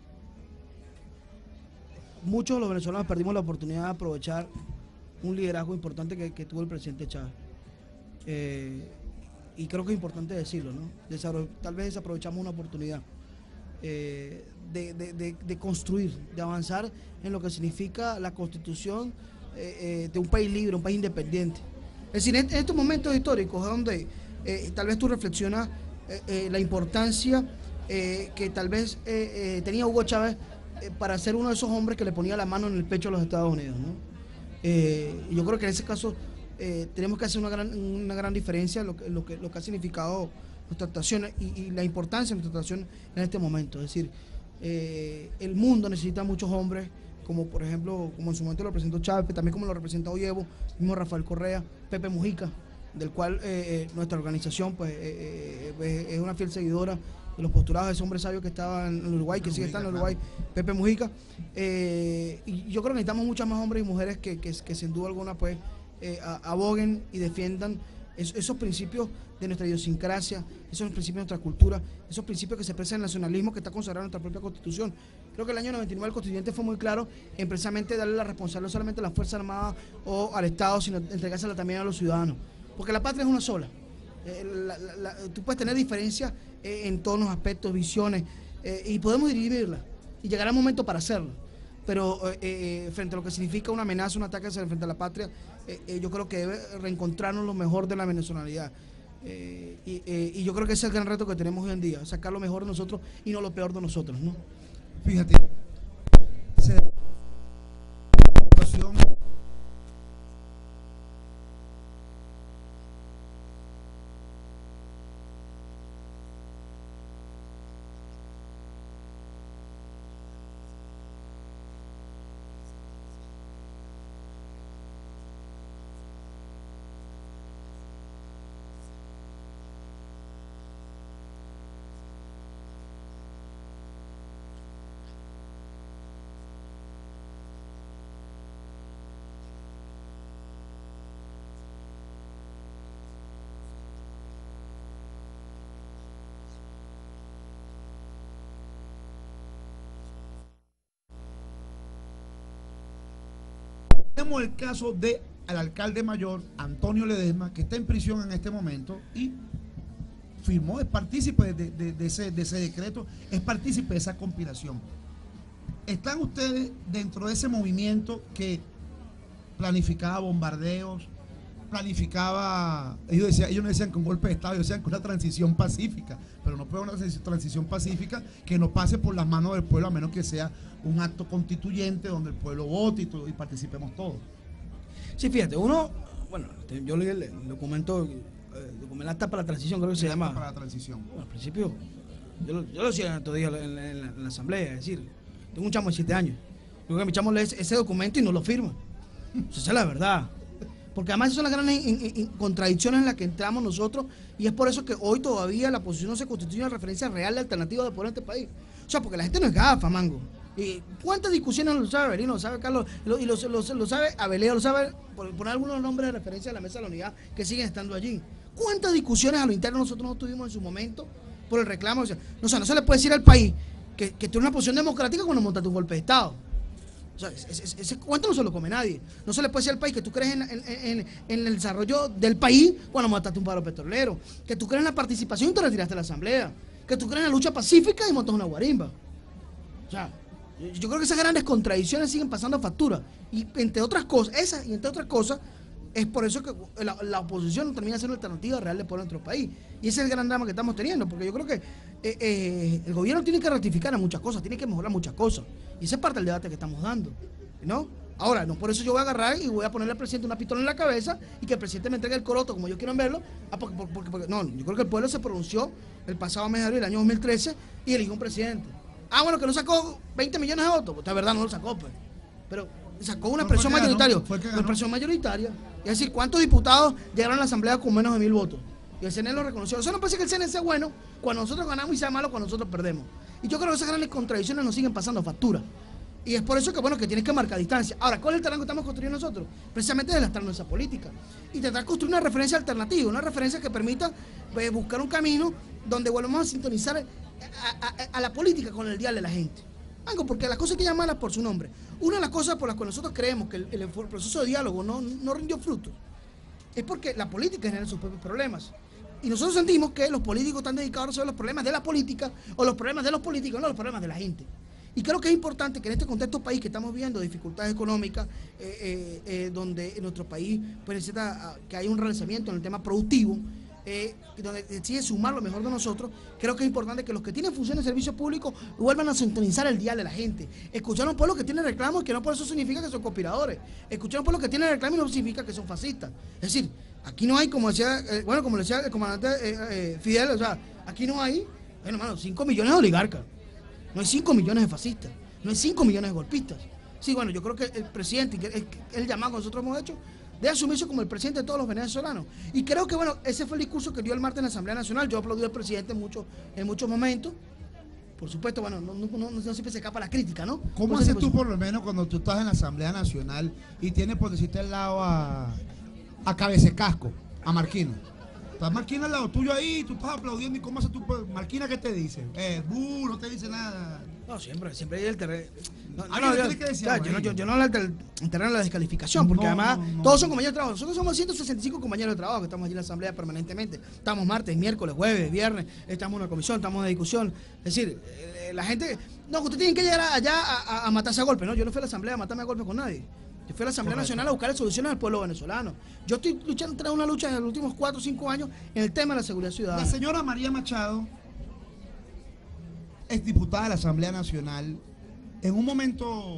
muchos de los venezolanos perdimos la oportunidad de aprovechar un liderazgo importante que, que tuvo el presidente Chávez. Eh, y creo que es importante decirlo, ¿no? Desapro- tal vez desaprovechamos una oportunidad eh, de, de, de, de construir, de avanzar en lo que significa la constitución eh, eh, de un país libre, un país independiente. Es decir, en, en estos momentos históricos donde eh, tal vez tú reflexionas eh, eh, la importancia eh, que tal vez eh, eh, tenía Hugo Chávez eh, para ser uno de esos hombres que le ponía la mano en el pecho a los Estados Unidos, ¿no? Eh, yo creo que en ese caso eh, tenemos que hacer una gran, una gran diferencia en lo que, lo, que, lo que ha significado nuestra actuación y, y la importancia de nuestra actuación en este momento. Es decir, eh, el mundo necesita muchos hombres, como por ejemplo, como en su momento lo representó Chávez, pero también como lo representó Oyevo, mismo Rafael Correa, Pepe Mujica, del cual eh, eh, nuestra organización pues eh, eh, es una fiel seguidora de los postulados de ese hombre sabio que estaba en Uruguay, que sigue estando en Uruguay, Pepe Mujica. Eh, y yo creo que necesitamos muchos más hombres y mujeres que, que, que sin duda alguna pues eh, aboguen y defiendan es, esos principios de nuestra idiosincrasia, esos principios de nuestra cultura, esos principios que se expresan en el nacionalismo que está consagrado en nuestra propia Constitución. Creo que el año noventa y nueve el constituyente fue muy claro en precisamente darle la responsabilidad no solamente a las Fuerzas Armadas o al Estado, sino entregársela también a los ciudadanos, porque la patria es una sola. Eh, la, la, la, tú puedes tener diferencias eh, en todos los aspectos, visiones, eh, y podemos dividirla, y llegará el momento para hacerlo. pero eh, eh, frente a lo que significa una amenaza, un ataque hacia frente a la patria, eh, eh, yo creo que debe reencontrarnos lo mejor de la venezolaridad. Eh, y, eh, y yo creo que ese es el gran reto que tenemos hoy en día, sacar lo mejor de nosotros y no lo peor de nosotros, ¿no? Fíjate, se situación tenemos el caso de al alcalde mayor Antonio Ledesma, que está en prisión en este momento y firmó, es partícipe de, de, de, ese, de ese decreto, es partícipe de esa conspiración. ¿Están ustedes dentro de ese movimiento que planificaba bombardeos, planificaba, ellos, decían, ellos no decían con golpe de Estado, ellos decían con una transición pacífica, pero no puede haber una transición pacífica que no pase por las manos del pueblo, a menos que sea un acto constituyente donde el pueblo vote y, todo, y participemos todos? Sí, fíjate, uno, bueno, yo leí el, el documento, el documento acta para la transición, creo que se llama. Para la transición. Bueno, al principio, yo lo, yo lo decía el otro día en, en, en, la, en la asamblea, es decir, tengo un chamo de siete años, yo creo que mi chamo lee ese, ese documento y no lo firma. Esa es la verdad. Porque además esas son las grandes in, in, in, contradicciones en las que entramos nosotros, y es por eso que hoy todavía la posición no se constituye una referencia real de alternativa de poder en este país. O sea, porque la gente no es gafa, mango. ¿Y cuántas discusiones lo sabe Berino, lo sabe Carlos, lo, y lo, lo, lo sabe Abeleo, lo sabe, por poner algunos nombres de referencia a la mesa de la unidad que siguen estando allí? ¿Cuántas discusiones a lo interno nosotros no tuvimos en su momento por el reclamo? O sea, no, o sea, no se le puede decir al país que, que tiene una posición democrática cuando montaste un golpe de Estado. O sea, ese, ese, ese cuento no se lo come nadie. No se le puede decir al país que tú crees en, en, en, en el desarrollo del país cuando mataste un paro petrolero, que tú crees en la participación y te retiraste de la asamblea, que tú crees en la lucha pacífica y montas una guarimba. O sea, yo creo que esas grandes contradicciones siguen pasando factura. Y entre otras cosas, esas y entre otras cosas, es por eso que la, la oposición termina siendo alternativa real de pueblo en nuestro país. Y ese es el gran drama que estamos teniendo, porque yo creo que eh, eh, el gobierno tiene que rectificar a muchas cosas, tiene que mejorar muchas cosas. Y ese es parte del debate que estamos dando, ¿no? Ahora, no por eso yo voy a agarrar y voy a ponerle al presidente una pistola en la cabeza y que el presidente me entregue el coroto como yo quiero verlo. Ah, porque, porque, porque, no, yo creo que el pueblo se pronunció el pasado mes de abril del año dos mil trece y eligió un presidente. Ah, bueno, que no sacó veinte millones de votos, pues de verdad no lo sacó, pues. Pero sacó una expresión mayoritaria, una expresión mayoritaria. Es decir, ¿cuántos diputados llegaron a la asamblea con menos de mil votos? Y el C N E lo reconoció. Eso no parece que el C N E sea bueno cuando nosotros ganamos y sea malo cuando nosotros perdemos. Y yo creo que esas grandes contradicciones nos siguen pasando factura. Y es por eso que, bueno, que tienes que marcar distancia. Ahora, ¿cuál es el terreno que estamos construyendo nosotros? Precisamente deslastrarnos esa política. Y tratar de construir una referencia alternativa, una referencia que permita pues, buscar un camino donde volvamos a sintonizar a, a, a la política con el dial de la gente. Algo, porque las cosas hay que llamarlas por su nombre. Una de las cosas por las que nosotros creemos que el, el proceso de diálogo no, no rindió fruto es porque la política genera sus propios problemas. Y nosotros sentimos que los políticos están dedicados a resolver los problemas de la política o los problemas de los políticos, no los problemas de la gente. Y creo que es importante que en este contexto país que estamos viendo, dificultades económicas, eh, eh, eh, donde en nuestro país pues, necesita que haya un relanzamiento en el tema productivo, eh, donde decide sumar lo mejor de nosotros, creo que es importante que los que tienen funciones de servicio público vuelvan a sintonizar el dial de la gente. Escuchar a un pueblo que tiene reclamos, que no por eso significa que son conspiradores. Escuchar a un pueblo que tiene reclamos y no significa que son fascistas. Es decir, aquí no hay, como decía, eh, bueno, como decía el comandante eh, eh, Fidel, o sea, aquí no hay, bueno, hermano, cinco millones de oligarcas. No hay cinco millones de fascistas, no hay cinco millones de golpistas. Sí, bueno, yo creo que el presidente, que el, el llamado que nosotros hemos hecho, debe asumirse como el presidente de todos los venezolanos. Y creo que, bueno, ese fue el discurso que dio el martes en la Asamblea Nacional. Yo aplaudí al presidente en, mucho, en muchos momentos. Por supuesto, bueno, no, no, no, no siempre se escapa la crítica, ¿no? ¿Cómo haces tú, por lo menos, cuando tú estás en la Asamblea Nacional y tienes, por decirte, al lado a, a Cabececasco, a Marquina? Está Marquina al lado tuyo ahí, tú estás aplaudiendo, ¿y cómo haces tú? Marquina, ¿qué te dice? Eh, buh, no te dice nada. No, siempre, siempre hay el terreno. No, no, ¿Alguien no, le yo, tiene que decir claro, algo yo, no, a yo, ellos? yo no hablo del del terreno de la descalificación, porque No, además no, no. todos son compañeros de trabajo. Nosotros somos ciento sesenta y cinco compañeros de trabajo que estamos allí en la asamblea permanentemente. Estamos martes, miércoles, jueves, viernes, estamos en una comisión, estamos en discusión. Es decir, eh, la gente, no, ustedes tienen que llegar allá a, a, a matarse a golpes, ¿no? Yo no fui a la asamblea a matarme a golpes con nadie. Yo fui a la Asamblea Correcto. Nacional a buscar soluciones al pueblo venezolano. Yo estoy luchando, tras una lucha en los últimos cuatro o cinco años en el tema de la seguridad ciudadana. La señora María Machado es diputada de la Asamblea Nacional. En un momento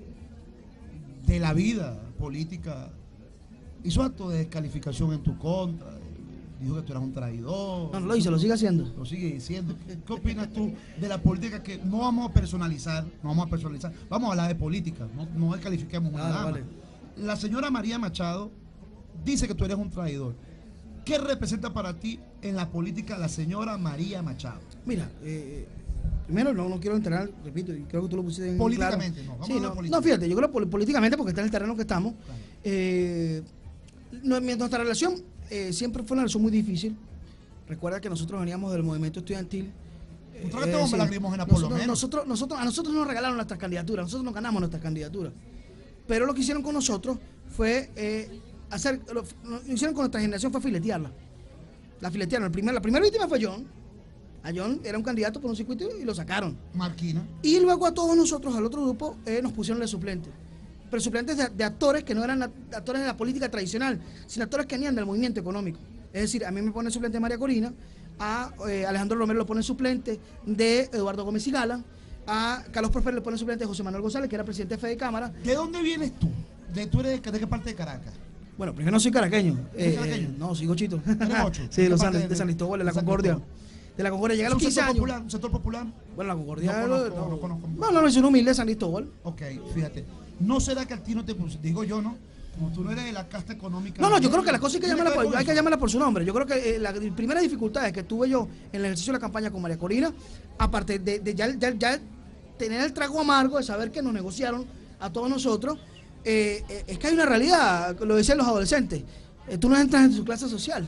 de la vida política hizo acto de descalificación en tu contra, dijo que tú eras un traidor. No, no lo hice, lo sigue haciendo. Lo sigue diciendo. ¿Qué, qué opinas tú de la política? Que no vamos a personalizar, no vamos a personalizar, vamos a hablar de política, no, no descalifiquemos una Ah, dama. vale. La señora María Machado dice que tú eres un traidor. ¿Qué representa para ti en la política la señora María Machado? Mira, eh, primero no, no quiero entrar, repito, y creo que tú lo pusiste en Políticamente, claro. no, vamos Sí, a hablar no, política. no, fíjate, yo creo pol- políticamente porque está en el terreno que estamos. Claro. Eh, no- nuestra relación eh, siempre fue una relación muy difícil. Recuerda que nosotros veníamos del movimiento estudiantil. Un traguete de bomba lacrimógena, por lo nosotros, menos. nosotros, nosotros, a nosotros nos regalaron nuestras candidaturas, nosotros nos ganamos nuestras candidaturas. Pero lo que hicieron con nosotros fue eh, hacer, lo, lo que hicieron con nuestra generación fue filetearla. La filetearon. El primer, la primera víctima fue John. A John era un candidato por un circuito y lo sacaron. Marquina. Y luego a todos nosotros, al otro grupo, eh, nos pusieron de suplentes. Pero suplentes de, de actores que no eran act- actores de la política tradicional, sino actores que venían del movimiento económico. Es decir, a mí me pone suplente María Corina, a eh, Alejandro Romero lo pone suplente de Eduardo Gómez y Gala, a Carlos Prosper le pone suplente de José Manuel González, que era presidente de Fede Cámara. ¿De dónde vienes tú? ¿De, ¿Tú eres de, de qué parte de Caracas? Bueno, primero no soy caraqueño. ¿Eres Eh, caraqueño? eh, no, soy gochito. ¿Eres gocho? Sí, ¿De los qué San, parte de San Cristóbal, de la de San Concordia. Cristóbal? De la Concordia, llegué a ¿Es los un quince sector años. popular? ¿Un sector popular? Bueno, la Concordia. No lo- conozco, no, no conozco. no, no, no, es un humilde de San Cristóbal. Ok, fíjate. ¿No será que a ti no te pus- digo yo, ¿no? Como tú no eres de la casta económica. No, no, yo creo que las cosas hay que ¿Tiene llamarla ver por, con hay que eso? llamarla por su nombre. Yo creo que eh, la primera dificultad que tuve yo en el ejercicio de la campaña con María Corina, aparte de, de ya, ya- ya tener el trago amargo de saber que nos negociaron a todos nosotros, eh, eh, es que hay una realidad, lo decían los adolescentes, eh, tú no entras en su clase social.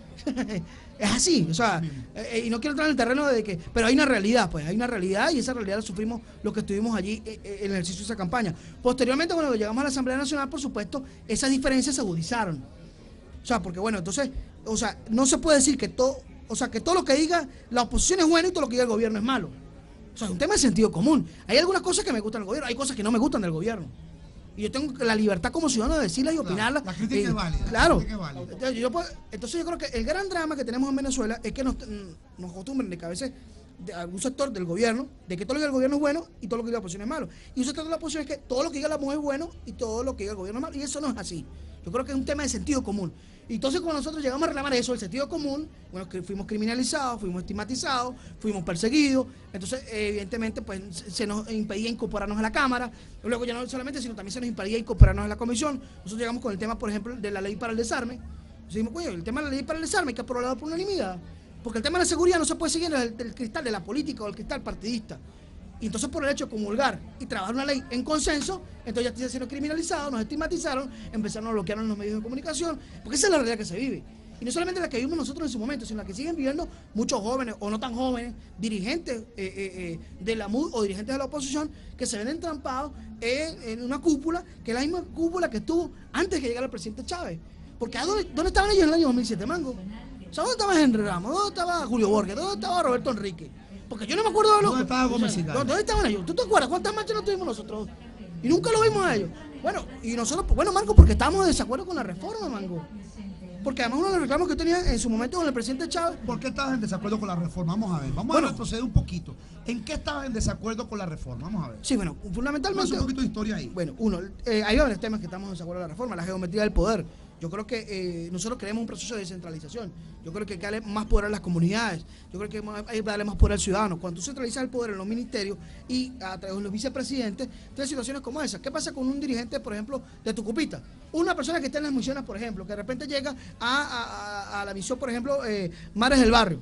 Es así, o sea, eh, eh, y no quiero entrar en el terreno de que, pero hay una realidad, pues, hay una realidad y esa realidad la sufrimos los que estuvimos allí eh, eh, en el ejercicio de esa campaña. Posteriormente, cuando llegamos a la Asamblea Nacional, por supuesto, esas diferencias se agudizaron. O sea, porque bueno, entonces, o sea, no se puede decir que todo, o sea, que todo lo que diga la oposición es bueno y todo lo que diga el gobierno es malo. O sea, es un tema de sentido común. Hay algunas cosas que me gustan del gobierno, hay cosas que no me gustan del gobierno. Y yo tengo la libertad como ciudadano de decirlas y Claro, opinarlas. la crítica Y- es válida, la Claro. crítica es válida. Entonces yo, puedo- entonces yo creo que el gran drama que tenemos en Venezuela es que nos, nos acostumbran de que a veces de algún sector del gobierno, de que todo lo que diga el gobierno es bueno y todo lo que diga la oposición es malo. Y un sector de la oposición es que todo lo que diga la mujer es bueno y todo lo que diga el gobierno es malo. Y eso no es así. Yo creo que es un tema de sentido común. Y entonces cuando nosotros llegamos a reclamar eso, el sentido común, bueno, que fuimos criminalizados, fuimos estigmatizados, fuimos perseguidos, entonces eh, evidentemente pues se se nos impedía incorporarnos a la Cámara, luego ya no solamente, sino también se nos impedía incorporarnos a la comisión. Nosotros llegamos con el tema, por ejemplo, de la ley para el desarme. Entonces dijimos, coño, el tema de la ley para el desarme hay que aprobarlo por unanimidad, porque el tema de la seguridad no se puede seguir del, del cristal de la política o el cristal partidista. Y entonces por el hecho de comulgar y trabajar una ley en consenso, entonces ya se hicieron criminalizados, nos estigmatizaron, empezaron a bloquear en los medios de comunicación, porque esa es la realidad que se vive. Y no solamente la que vivimos nosotros en su momento, sino la que siguen viviendo muchos jóvenes o no tan jóvenes, dirigentes eh, eh, eh, de la M U D o dirigentes de la oposición, que se ven entrampados en, en una cúpula, que es la misma cúpula que estuvo antes que llegara el presidente Chávez. Porque ¿a ¿dónde, ¿dónde estaban ellos en el año dos mil siete, Mango? O sea, ¿dónde estaba Henry Ramos? ¿Dónde estaba Julio Borges? ¿Dónde estaba Roberto Enrique? Porque yo no me acuerdo de los... ¿Dónde estaba Gómez y Gala? ¿Dónde estaban ellos? ¿Tú te acuerdas cuántas marchas no tuvimos nosotros? Y nunca lo vimos a ellos. Bueno, y nosotros, pues, bueno, Marco, porque estábamos en desacuerdo con la reforma, Mango. Porque además uno de los reclamos que tenía en su momento con el presidente Chávez. ¿Por qué estabas en desacuerdo con la reforma? Vamos a ver, vamos Bueno. a retroceder un poquito. ¿En qué estabas en desacuerdo con la reforma? Vamos a ver. Sí, bueno, Vamos a fundamentalmente. hacer un poquito de historia ahí. Bueno, uno, eh, hay varios temas que estamos en desacuerdo con la reforma, la geometría del poder. Yo creo que eh, nosotros queremos un proceso de descentralización. Yo creo que hay que darle más poder a las comunidades. Yo creo que hay que darle más poder al ciudadano. Cuando tú centralizas el poder en los ministerios y a través de los vicepresidentes, tienes situaciones como esa. ¿Qué pasa con un dirigente, por ejemplo, de Tucupita? Una persona que está en las misiones, por ejemplo, que de repente llega a, a- a- a la misión, por ejemplo, eh, Mares del Barrio.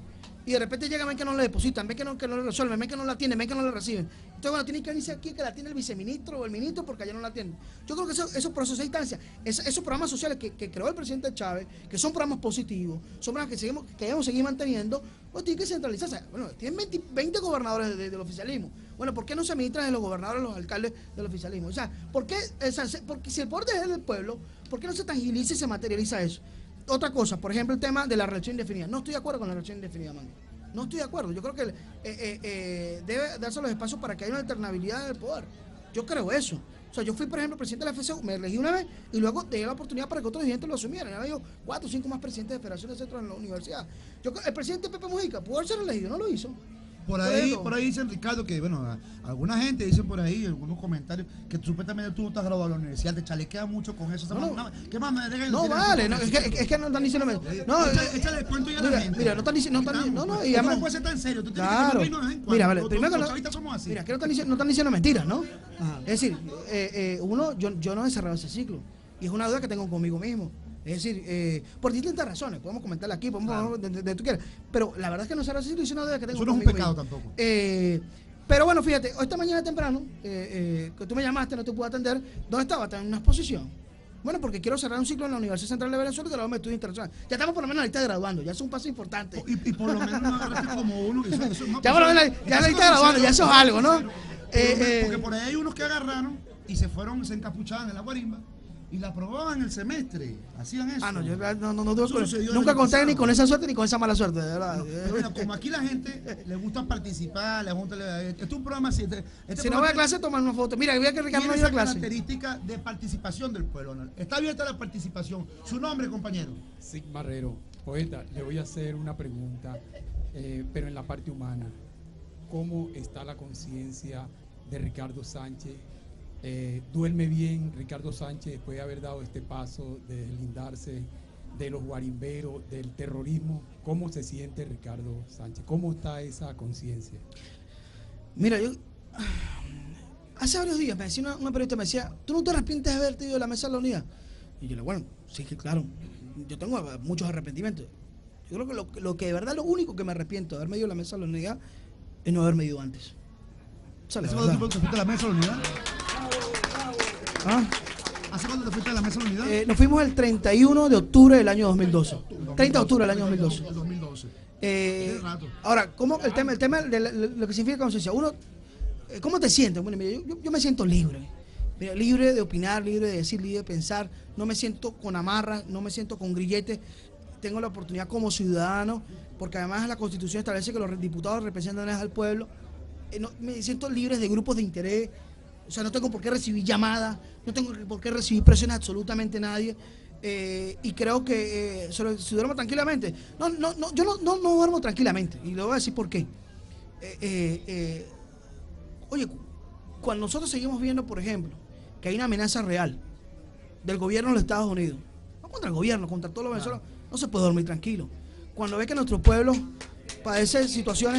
y de repente llegan, ven que no le depositan, ven que no, que no le resuelven, ven que no la tienen, ven que no la reciben. Entonces, bueno, tienen que venirse aquí que la tiene el viceministro o el ministro porque allá no la tienen. Yo creo que eso, esos procesos de instancia, esos, esos programas sociales que, que creó el presidente Chávez, que son programas positivos, son programas que, seguimos, que debemos seguir manteniendo, pues tienen que centralizarse. Bueno, tienen veinte, veinte gobernadores de, de, del oficialismo. Bueno, ¿por qué no se administran de los gobernadores, los alcaldes del oficialismo? O sea, ¿por qué? O sea, porque si el poder es del pueblo, ¿por qué no se tangibiliza y se materializa eso? Otra cosa, por ejemplo, el tema de la reelección indefinida. No estoy de acuerdo con la reelección indefinida, Mango. No estoy de acuerdo. Yo creo que eh, eh, eh, debe darse los espacios para que haya una alternabilidad del poder. Yo creo eso. O sea, yo fui, por ejemplo, presidente de la F C U, me elegí una vez y luego te di la oportunidad para que otros dirigentes lo asumieran. Ya habido cuatro o cinco más presidentes de federaciones de centros en la universidad. Yo, el presidente Pepe Mujica pudo haber sido elegido, no lo hizo. Por ahí, por ahí dicen, Ricardo, que bueno, a, alguna gente dicen por ahí, algunos comentarios, que supuestamente tú no estás graduado de la universidad, te chalequea mucho con eso. No, no, ¿qué más me dejan? No, vale, no, es, que, es que no están diciendo. No, échale, échale el cuento ya a la mira, gente. mira, no están diciendo. No, están, no, no, y además, ¿cómo puede ser tan serio? Tú tienes claro. que no Mira, vale, los, primero los, que los somos así. Mira, que no están, diciendo, no están diciendo mentiras, ¿no? Ajá. Es decir, eh, eh, uno, yo, yo no he cerrado ese ciclo. Y es una duda que tengo conmigo mismo. Es decir, eh, por distintas razones, podemos comentarla aquí, podemos claro. de, de, de, tú quieras. Pero la verdad es que no cerrado ese ciclo y es una duda que tengo Eso no es un pecado mismo. Tampoco. Eh, pero bueno, fíjate, esta mañana temprano, eh, eh, que tú me llamaste, no te pude atender, ¿dónde estaba? Estaba en una exposición. Bueno, porque quiero cerrar un ciclo en la Universidad Central de Venezuela y graduarme de estudios internacionales. Ya estamos por lo menos en la lista de graduando, ya es un paso importante. Y, y por lo menos no agarraste como uno. Eso, eso, no, ya por lo menos, ya en la lista de graduando, ya eso es algo, ¿no? Porque, eh, porque por ahí hay unos que agarraron y se fueron, se encapuchaban en la guarimba y la aprobaban el semestre. Hacían eso. Ah, no, yo no, no, no, no nunca conté ni con esa suerte ni con esa mala suerte, de verdad. No, pero mira, como aquí la gente le gusta participar, le gusta, le, este es un programa así. Este, este si no voy a clase, tomar una foto. Mira, voy a que Ricardo no iba a clase. Característica de participación del pueblo, ¿no? Está abierta la participación. Su nombre, compañero. Sigma Marrero. Poeta, le voy a hacer una pregunta, eh, pero en la parte humana. ¿Cómo está la conciencia de Ricardo Sánchez? Eh, ¿Duerme bien Ricardo Sánchez después de haber dado este paso de deslindarse de los guarimberos, del terrorismo? ¿Cómo se siente Ricardo Sánchez? ¿Cómo está esa conciencia? Mira, yo hace varios días me decía una, una periodista, me decía, ¿tú no te arrepientes de haberte ido a la mesa de la unidad? Y yo le digo, bueno, sí que claro, yo tengo muchos arrepentimientos. Yo creo que lo, lo que de verdad, lo único que me arrepiento de haberme ido a la mesa de la unidad es no haberme ido antes. ¿Hace cuánto te fuiste a la mesa de la unidad? ¿Ah? ¿Hace cuánto te fuiste a la mesa de la unidad? Eh, nos fuimos el treinta y uno de octubre del año dos mil doce. treinta de octubre del año dos mil doce. dos mil doce. Eh, ahora, ¿cómo el tema, el tema de lo que significa conciencia? Uno, ¿cómo te sientes? Bueno, mira, yo, yo me siento libre. Mira, libre de opinar, libre de decir, libre de pensar. No me siento con amarras, no me siento con grilletes. Tengo la oportunidad como ciudadano, porque además la Constitución establece que los diputados representan al pueblo. Eh, no, me siento libre de grupos de interés. O sea, no tengo por qué recibir llamadas, no tengo por qué recibir presiones absolutamente nadie. Eh, y creo que eh, si duermo tranquilamente. No, no, no, yo no, no, no duermo tranquilamente. Y le voy a decir por qué. Eh, eh, eh, oye, cuando nosotros seguimos viendo, por ejemplo, que hay una amenaza real del gobierno de los Estados Unidos, no contra el gobierno, contra todos los venezolanos, no se puede dormir tranquilo. Cuando ve que nuestro pueblo padece situaciones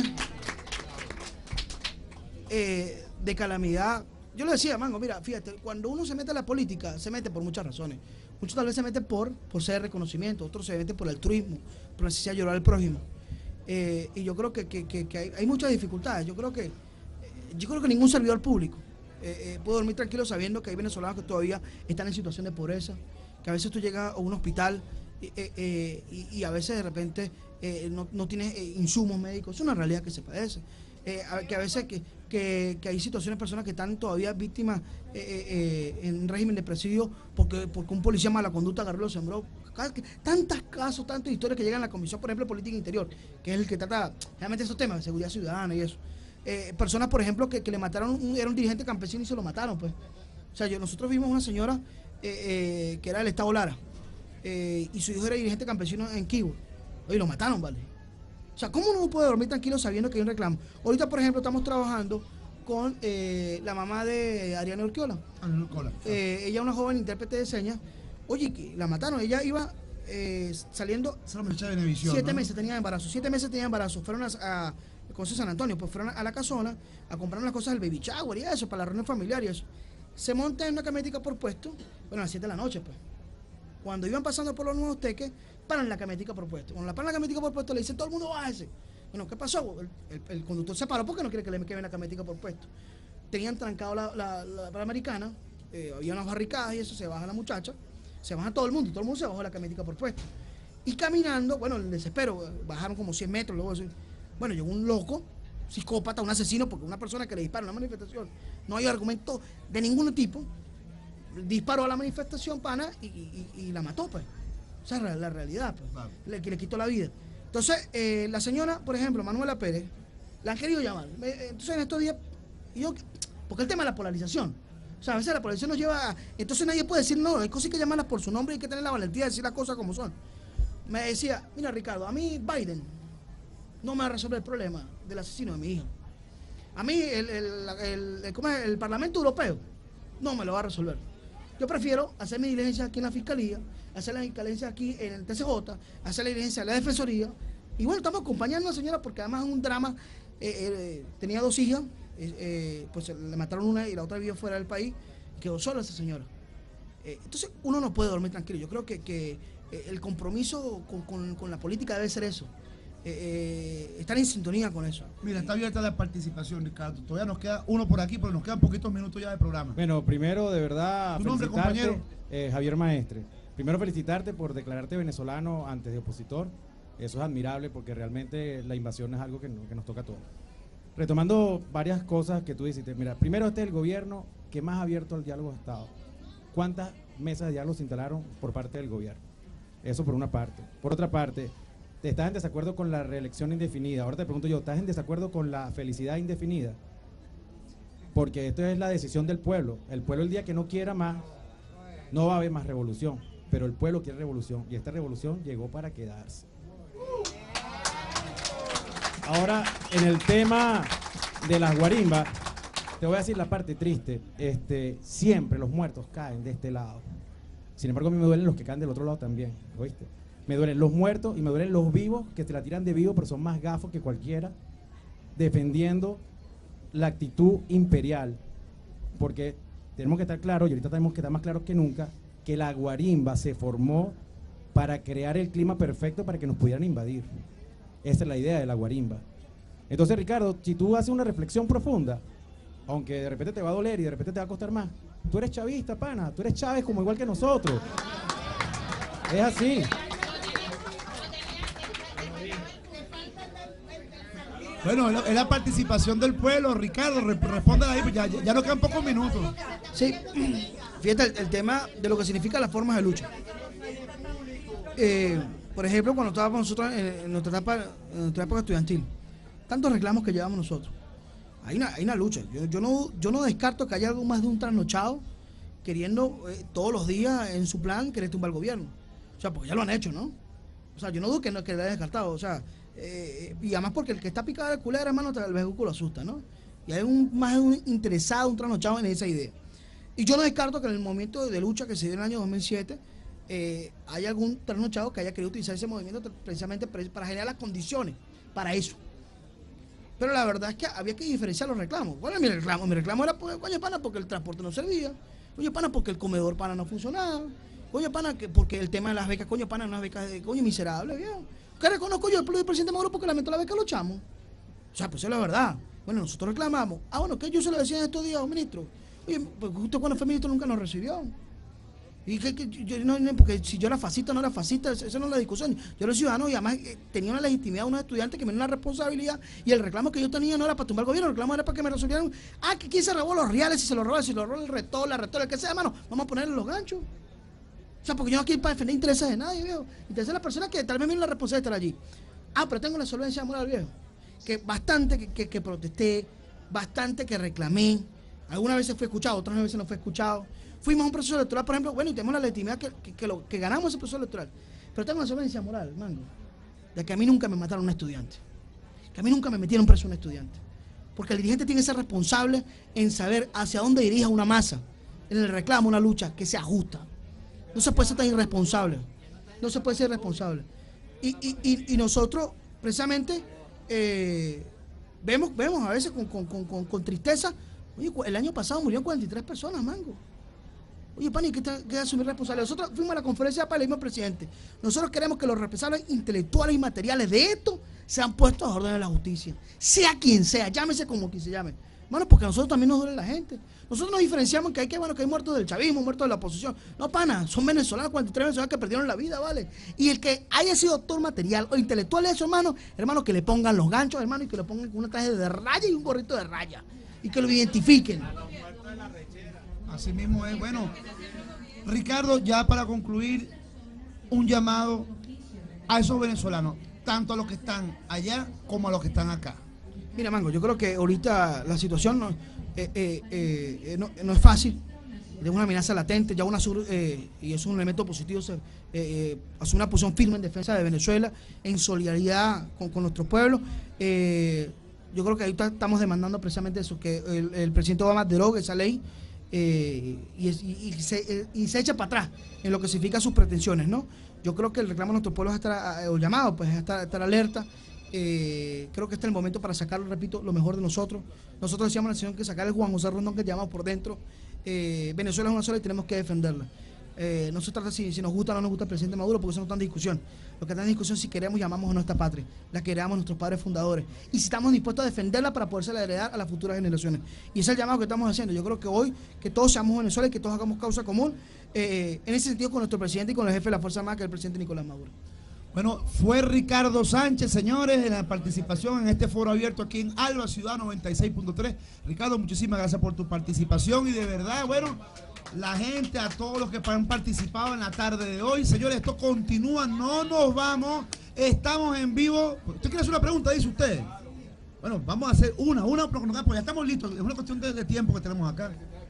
eh, de calamidad. Yo le decía, Mango, mira, fíjate, cuando uno se mete a la política, se mete por muchas razones. Muchos tal vez se meten por, por ser reconocimiento, otros se meten por altruismo, por necesidad de ayudar al prójimo. Eh, y yo creo que, que, que, que hay, hay muchas dificultades. Yo creo que, yo creo que ningún servidor público eh, eh, puede dormir tranquilo sabiendo que hay venezolanos que todavía están en situación de pobreza, que a veces tú llegas a un hospital eh, eh, y, y a veces de repente eh, no, no tienes eh, insumos médicos. Es una realidad que se padece. Eh, que a veces que, que, que hay situaciones, personas que están todavía víctimas eh, eh, en régimen de presidio porque, porque un policía mala conducta agarró y lo sembró. Tantos casos, tantas historias que llegan a la Comisión, por ejemplo, de Política Interior, que es el que trata realmente esos temas de seguridad ciudadana y eso. Eh, personas, por ejemplo, que, que le mataron, un, era un dirigente campesino y se lo mataron, pues. O sea, yo, nosotros vimos una señora eh, eh, que era del Estado Lara eh, y su hijo era dirigente campesino en Kibo. Y lo mataron, ¿vale? O sea, ¿cómo uno puede dormir tranquilo sabiendo que hay un reclamo? Ahorita, por ejemplo, estamos trabajando con eh, la mamá de Ariana Urquiola. Eh, ella es una joven intérprete de señas. Oye, que la mataron. Ella iba eh, saliendo siete ¿no? meses, tenía embarazo. Siete meses tenía embarazo. Fueron a, a, a San Antonio, pues fueron a, a la casona a comprar las cosas del baby shower y eso, para la reunión familiar y eso. Se monta en una camionetica por puesto, bueno, a las siete de la noche, pues. Cuando iban pasando por los nuevos teques, paran la camionetica por puesto. Cuando la paran la camionetica por puesto, le dicen, todo el mundo bájese. Bueno, ¿qué pasó? El, el, el conductor se paró porque no quiere que le queme la camionetica por puesto. Tenían trancado la, la, la Panamericana, eh, había unas barricadas y eso, se baja la muchacha, se baja todo el mundo, todo el mundo se bajó la camionetica por puesto. Y caminando, bueno, el desespero, bajaron como cien metros, luego, bueno, llegó un loco, psicópata, un asesino, porque una persona que le dispara en una manifestación, no hay argumento de ningún tipo, disparó a la manifestación, pana, y, y, y la mató, pues. Esa es la realidad, pues. Claro. Le, le quitó la vida. Entonces, eh, la señora, por ejemplo, Manuela Pérez, la han querido llamar. Entonces, en estos días, yo, porque el tema de la polarización, o sea, a veces la polarización nos lleva a, entonces nadie puede decir no, hay cosas que llamarlas por su nombre y hay que tener la valentía de decir las cosas como son. Me decía, mira Ricardo, a mí Biden no me va a resolver el problema del asesino de mi hija. A mí el, el, el, el, ¿cómo es? El Parlamento Europeo no me lo va a resolver. Yo prefiero hacer mi diligencia aquí en la Fiscalía, hacer la diligencia aquí en el T C J, hacer la diligencia en la Defensoría. Y bueno, estamos acompañando a la señora porque además es un drama. Eh, eh, tenía dos hijas, eh, eh, pues le mataron una y la otra vivió fuera del país. Quedó sola esa señora. Eh, entonces uno no puede dormir tranquilo. Yo creo que, que eh, el compromiso con, con, con la política debe ser eso. Eh, eh, estar en sintonía con eso. Mira, está abierta la participación, Ricardo. Todavía nos queda uno por aquí, pero nos quedan poquitos minutos ya de programa. Bueno, primero, de verdad, ¿Tu nombre, compañero? Eh, Javier Maestre. Primero, felicitarte por declararte venezolano antes de opositor. Eso es admirable porque realmente la invasión es algo que, no, que nos toca a todos. Retomando varias cosas que tú dijiste. Mira, primero, este es el gobierno que más abierto al diálogo ha estado. ¿Cuántas mesas de diálogo se instalaron por parte del gobierno? Eso por una parte. Por otra parte, ¿estás en desacuerdo con la reelección indefinida? Ahora te pregunto yo, ¿estás en desacuerdo con la felicidad indefinida? Porque esto es la decisión del pueblo. El pueblo el día que no quiera más, no va a haber más revolución. Pero el pueblo quiere revolución y esta revolución llegó para quedarse. Ahora, en el tema de las guarimbas, te voy a decir la parte triste. Este, siempre los muertos caen de este lado. Sin embargo, a mí me duelen los que caen del otro lado también, ¿oíste? Me duelen los muertos y me duelen los vivos que te la tiran de vivo, pero son más gafos que cualquiera, defendiendo la actitud imperial. Porque tenemos que estar claros, y ahorita tenemos que estar más claros que nunca, que la guarimba se formó para crear el clima perfecto para que nos pudieran invadir. Esa es la idea de la guarimba. Entonces, Ricardo, si tú haces una reflexión profunda, aunque de repente te va a doler y de repente te va a costar más, tú eres chavista, pana, tú eres Chávez como igual que nosotros. Es así. Bueno, es la participación del pueblo, Ricardo, responde ahí, ya, ya nos quedan pocos minutos. Sí, fíjate el, el tema de lo que significa las formas de lucha. Eh, por ejemplo, cuando estábamos nosotros en, en, nuestra etapa, en nuestra época estudiantil, tantos reclamos que llevamos nosotros, hay una, hay una lucha. Yo, yo, no, yo no descarto que haya algo más de un trasnochado queriendo eh, todos los días en su plan querer tumbar al gobierno. O sea, porque ya lo han hecho, ¿no? O sea, yo no dudo que, no, que le haya descartado, o sea... Eh, y además porque el que está picado de culera, hermano, el vehículo asusta, ¿no? Y hay un, más de un interesado, un trasnochado en esa idea. Y yo no descarto que en el momento de lucha que se dio en el año dos mil siete eh, haya algún trasnochado que haya querido utilizar ese movimiento precisamente para generar las condiciones para eso. Pero la verdad es que había que diferenciar los reclamos. Bueno, mi reclamo, mi reclamo era, pues, coño, pana, porque el transporte no servía, coño, pana, porque el comedor, pana, no funcionaba, coño, pana, que, porque el tema de las becas, coño, pana, unas becas de, coño, miserable, viejo. Que reconozco yo el pueblo del presidente Maduro porque lamentó la beca a los chamos. O sea, pues eso es la verdad. Bueno, nosotros reclamamos. Ah, bueno, que yo se lo decía en estos días, ministro. Oye, pues usted cuando fue ministro nunca nos recibió. Y que, que yo no, porque si yo era fascista o no era fascista, esa no es la discusión. Yo era ciudadano y además eh, tenía una legitimidad, unos estudiantes que me dieron una responsabilidad y el reclamo que yo tenía no era para tumbar el gobierno, el reclamo era para que me resolvieran. Ah, que quién se robó los reales, si se los roba, si lo roba el rector, la rectora, el que sea, hermano, vamos a ponerle los ganchos. O sea, porque yo no quiero para defender intereses de nadie, viejo. Intereses de las personas que tal vez me tienen la responsabilidad de estar allí. Ah, pero tengo la solvencia moral, viejo. Que bastante que, que, que protesté, bastante que reclamé. Algunas veces fue escuchado, otras veces no fue escuchado. Fuimos a un proceso electoral, por ejemplo, bueno, y tenemos la legitimidad que, que, que, lo, que ganamos ese proceso electoral. Pero tengo la solvencia moral, mango, de que a mí nunca me mataron un estudiante. Que a mí nunca me metieron preso un estudiante. Porque el dirigente tiene que ser responsable en saber hacia dónde dirija una masa. En el reclamo, una lucha que sea justa. No se puede ser tan irresponsable. No se puede ser irresponsable. Y, y, y, y nosotros, precisamente, eh, vemos, vemos a veces con, con, con, con tristeza. Oye, el año pasado murieron cuarenta y tres personas, mango. Oye, pani, ¿qué te que asumir responsable? Nosotros fuimos a la conferencia para el mismo presidente. Nosotros queremos que los responsables intelectuales y materiales de esto sean puestos a orden de la justicia, sea quien sea, llámese como quien se llame. Bueno, porque a nosotros también nos duele la gente. Nosotros nos diferenciamos que hay que, bueno, que hay muertos del chavismo, muertos de la oposición. No, pana, son venezolanos, cuarenta y tres venezolanos que perdieron la vida, ¿vale? Y el que haya sido autor material o intelectual de eso, hermano, hermano, que le pongan los ganchos, hermano, y que le pongan un traje de raya y un gorrito de raya. Y que lo identifiquen. Así mismo es. Bueno, Ricardo, ya para concluir, un llamado a esos venezolanos, tanto a los que están allá como a los que están acá. Mira, Mango, yo creo que ahorita la situación no, eh, eh, eh, no, no es fácil, es una amenaza latente, ya UNASUR, eh, y eso es un elemento positivo, se, eh, eh, hace una posición firme en defensa de Venezuela, en solidaridad con, con nuestro pueblo. Eh, yo creo que ahorita estamos demandando precisamente eso, que el, el presidente Obama derogue esa ley eh, y, y, y, se, y se echa para atrás en lo que significa sus pretensiones, ¿no? Yo creo que el reclamo de nuestro pueblo es estar, o llamado, pues es estar, estar alerta. Eh, creo que este es el momento para sacarlo, repito, lo mejor de nosotros. Nosotros decíamos en la sesión que sacar el Juan José Rondón que llamamos por dentro. Eh, Venezuela es una sola y tenemos que defenderla. Eh, no se trata si, si nos gusta o no nos gusta el presidente Maduro, porque eso no está en discusión. Lo que está en discusión es si queremos llamamos a nuestra patria, la que heredamos nuestros padres fundadores, y si estamos dispuestos a defenderla para poderse heredar a las futuras generaciones. Y ese es el llamado que estamos haciendo. Yo creo que hoy, que todos seamos Venezuela y que todos hagamos causa común, eh, en ese sentido con nuestro presidente y con el jefe de la Fuerza Armada, que es el presidente Nicolás Maduro. Bueno, fue Ricardo Sánchez, señores, en la participación en este foro abierto aquí en Alba Ciudad noventa y seis punto tres. Ricardo, muchísimas gracias por tu participación y de verdad, bueno, la gente, a todos los que han participado en la tarde de hoy. Señores, esto continúa, no nos vamos, estamos en vivo. ¿Usted quiere hacer una pregunta? Dice usted. Bueno, vamos a hacer una, una, porque ya estamos listos, es una cuestión de, de tiempo que tenemos acá.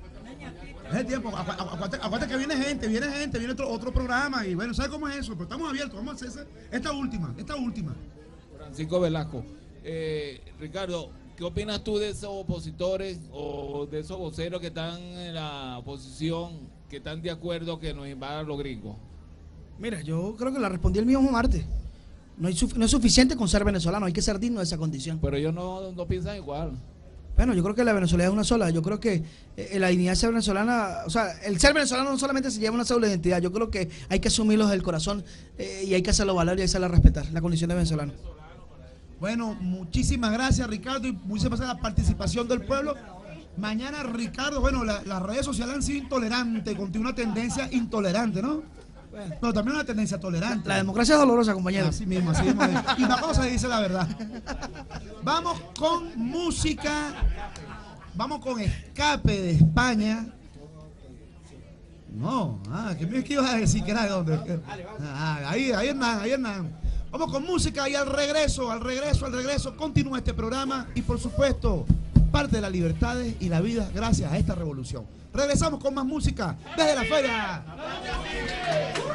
Es el tiempo, acuérdate, acuérdate que viene gente, viene gente, viene otro, otro programa y bueno, ¿sabes cómo es eso? Pero estamos abiertos, vamos a hacer esta última, esta última. Francisco Velasco, eh, Ricardo, ¿qué opinas tú de esos opositores o de esos voceros que están en la oposición, que están de acuerdo que nos invadan los gringos? Mira, yo creo que la respondí el mismo martes. No, hay, no es suficiente con ser venezolano, hay que ser digno de esa condición. Pero ellos no, no piensan igual. Bueno, yo creo que la Venezuela es una sola. Yo creo que eh, la dignidad de ser venezolana, o sea, el ser venezolano no solamente se lleva una sola identidad. Yo creo que hay que asumirlo del corazón eh, y hay que hacerlo valer y hay que hacerlo respetar, la condición de venezolano. Bueno, muchísimas gracias, Ricardo, y muchísimas gracias a la participación del pueblo. Mañana, Ricardo, bueno, la, las redes sociales han sido intolerantes, continúa una tendencia intolerante, ¿no? Bueno, pero también una tendencia tolerante. La, la democracia es dolorosa, compañero. Así mismo, así mismo. Y una cosa dice la verdad. Vamos con música. Vamos con Escape de España. No, ah, ¿qué me ibas a decir que era de dónde? Ah, ahí, ahí andan, ahí andan. Vamos con música y al regreso, al regreso, al regreso, continúa este programa y por supuesto, parte de las libertades y la vida gracias a esta revolución. Regresamos con más música desde la feria.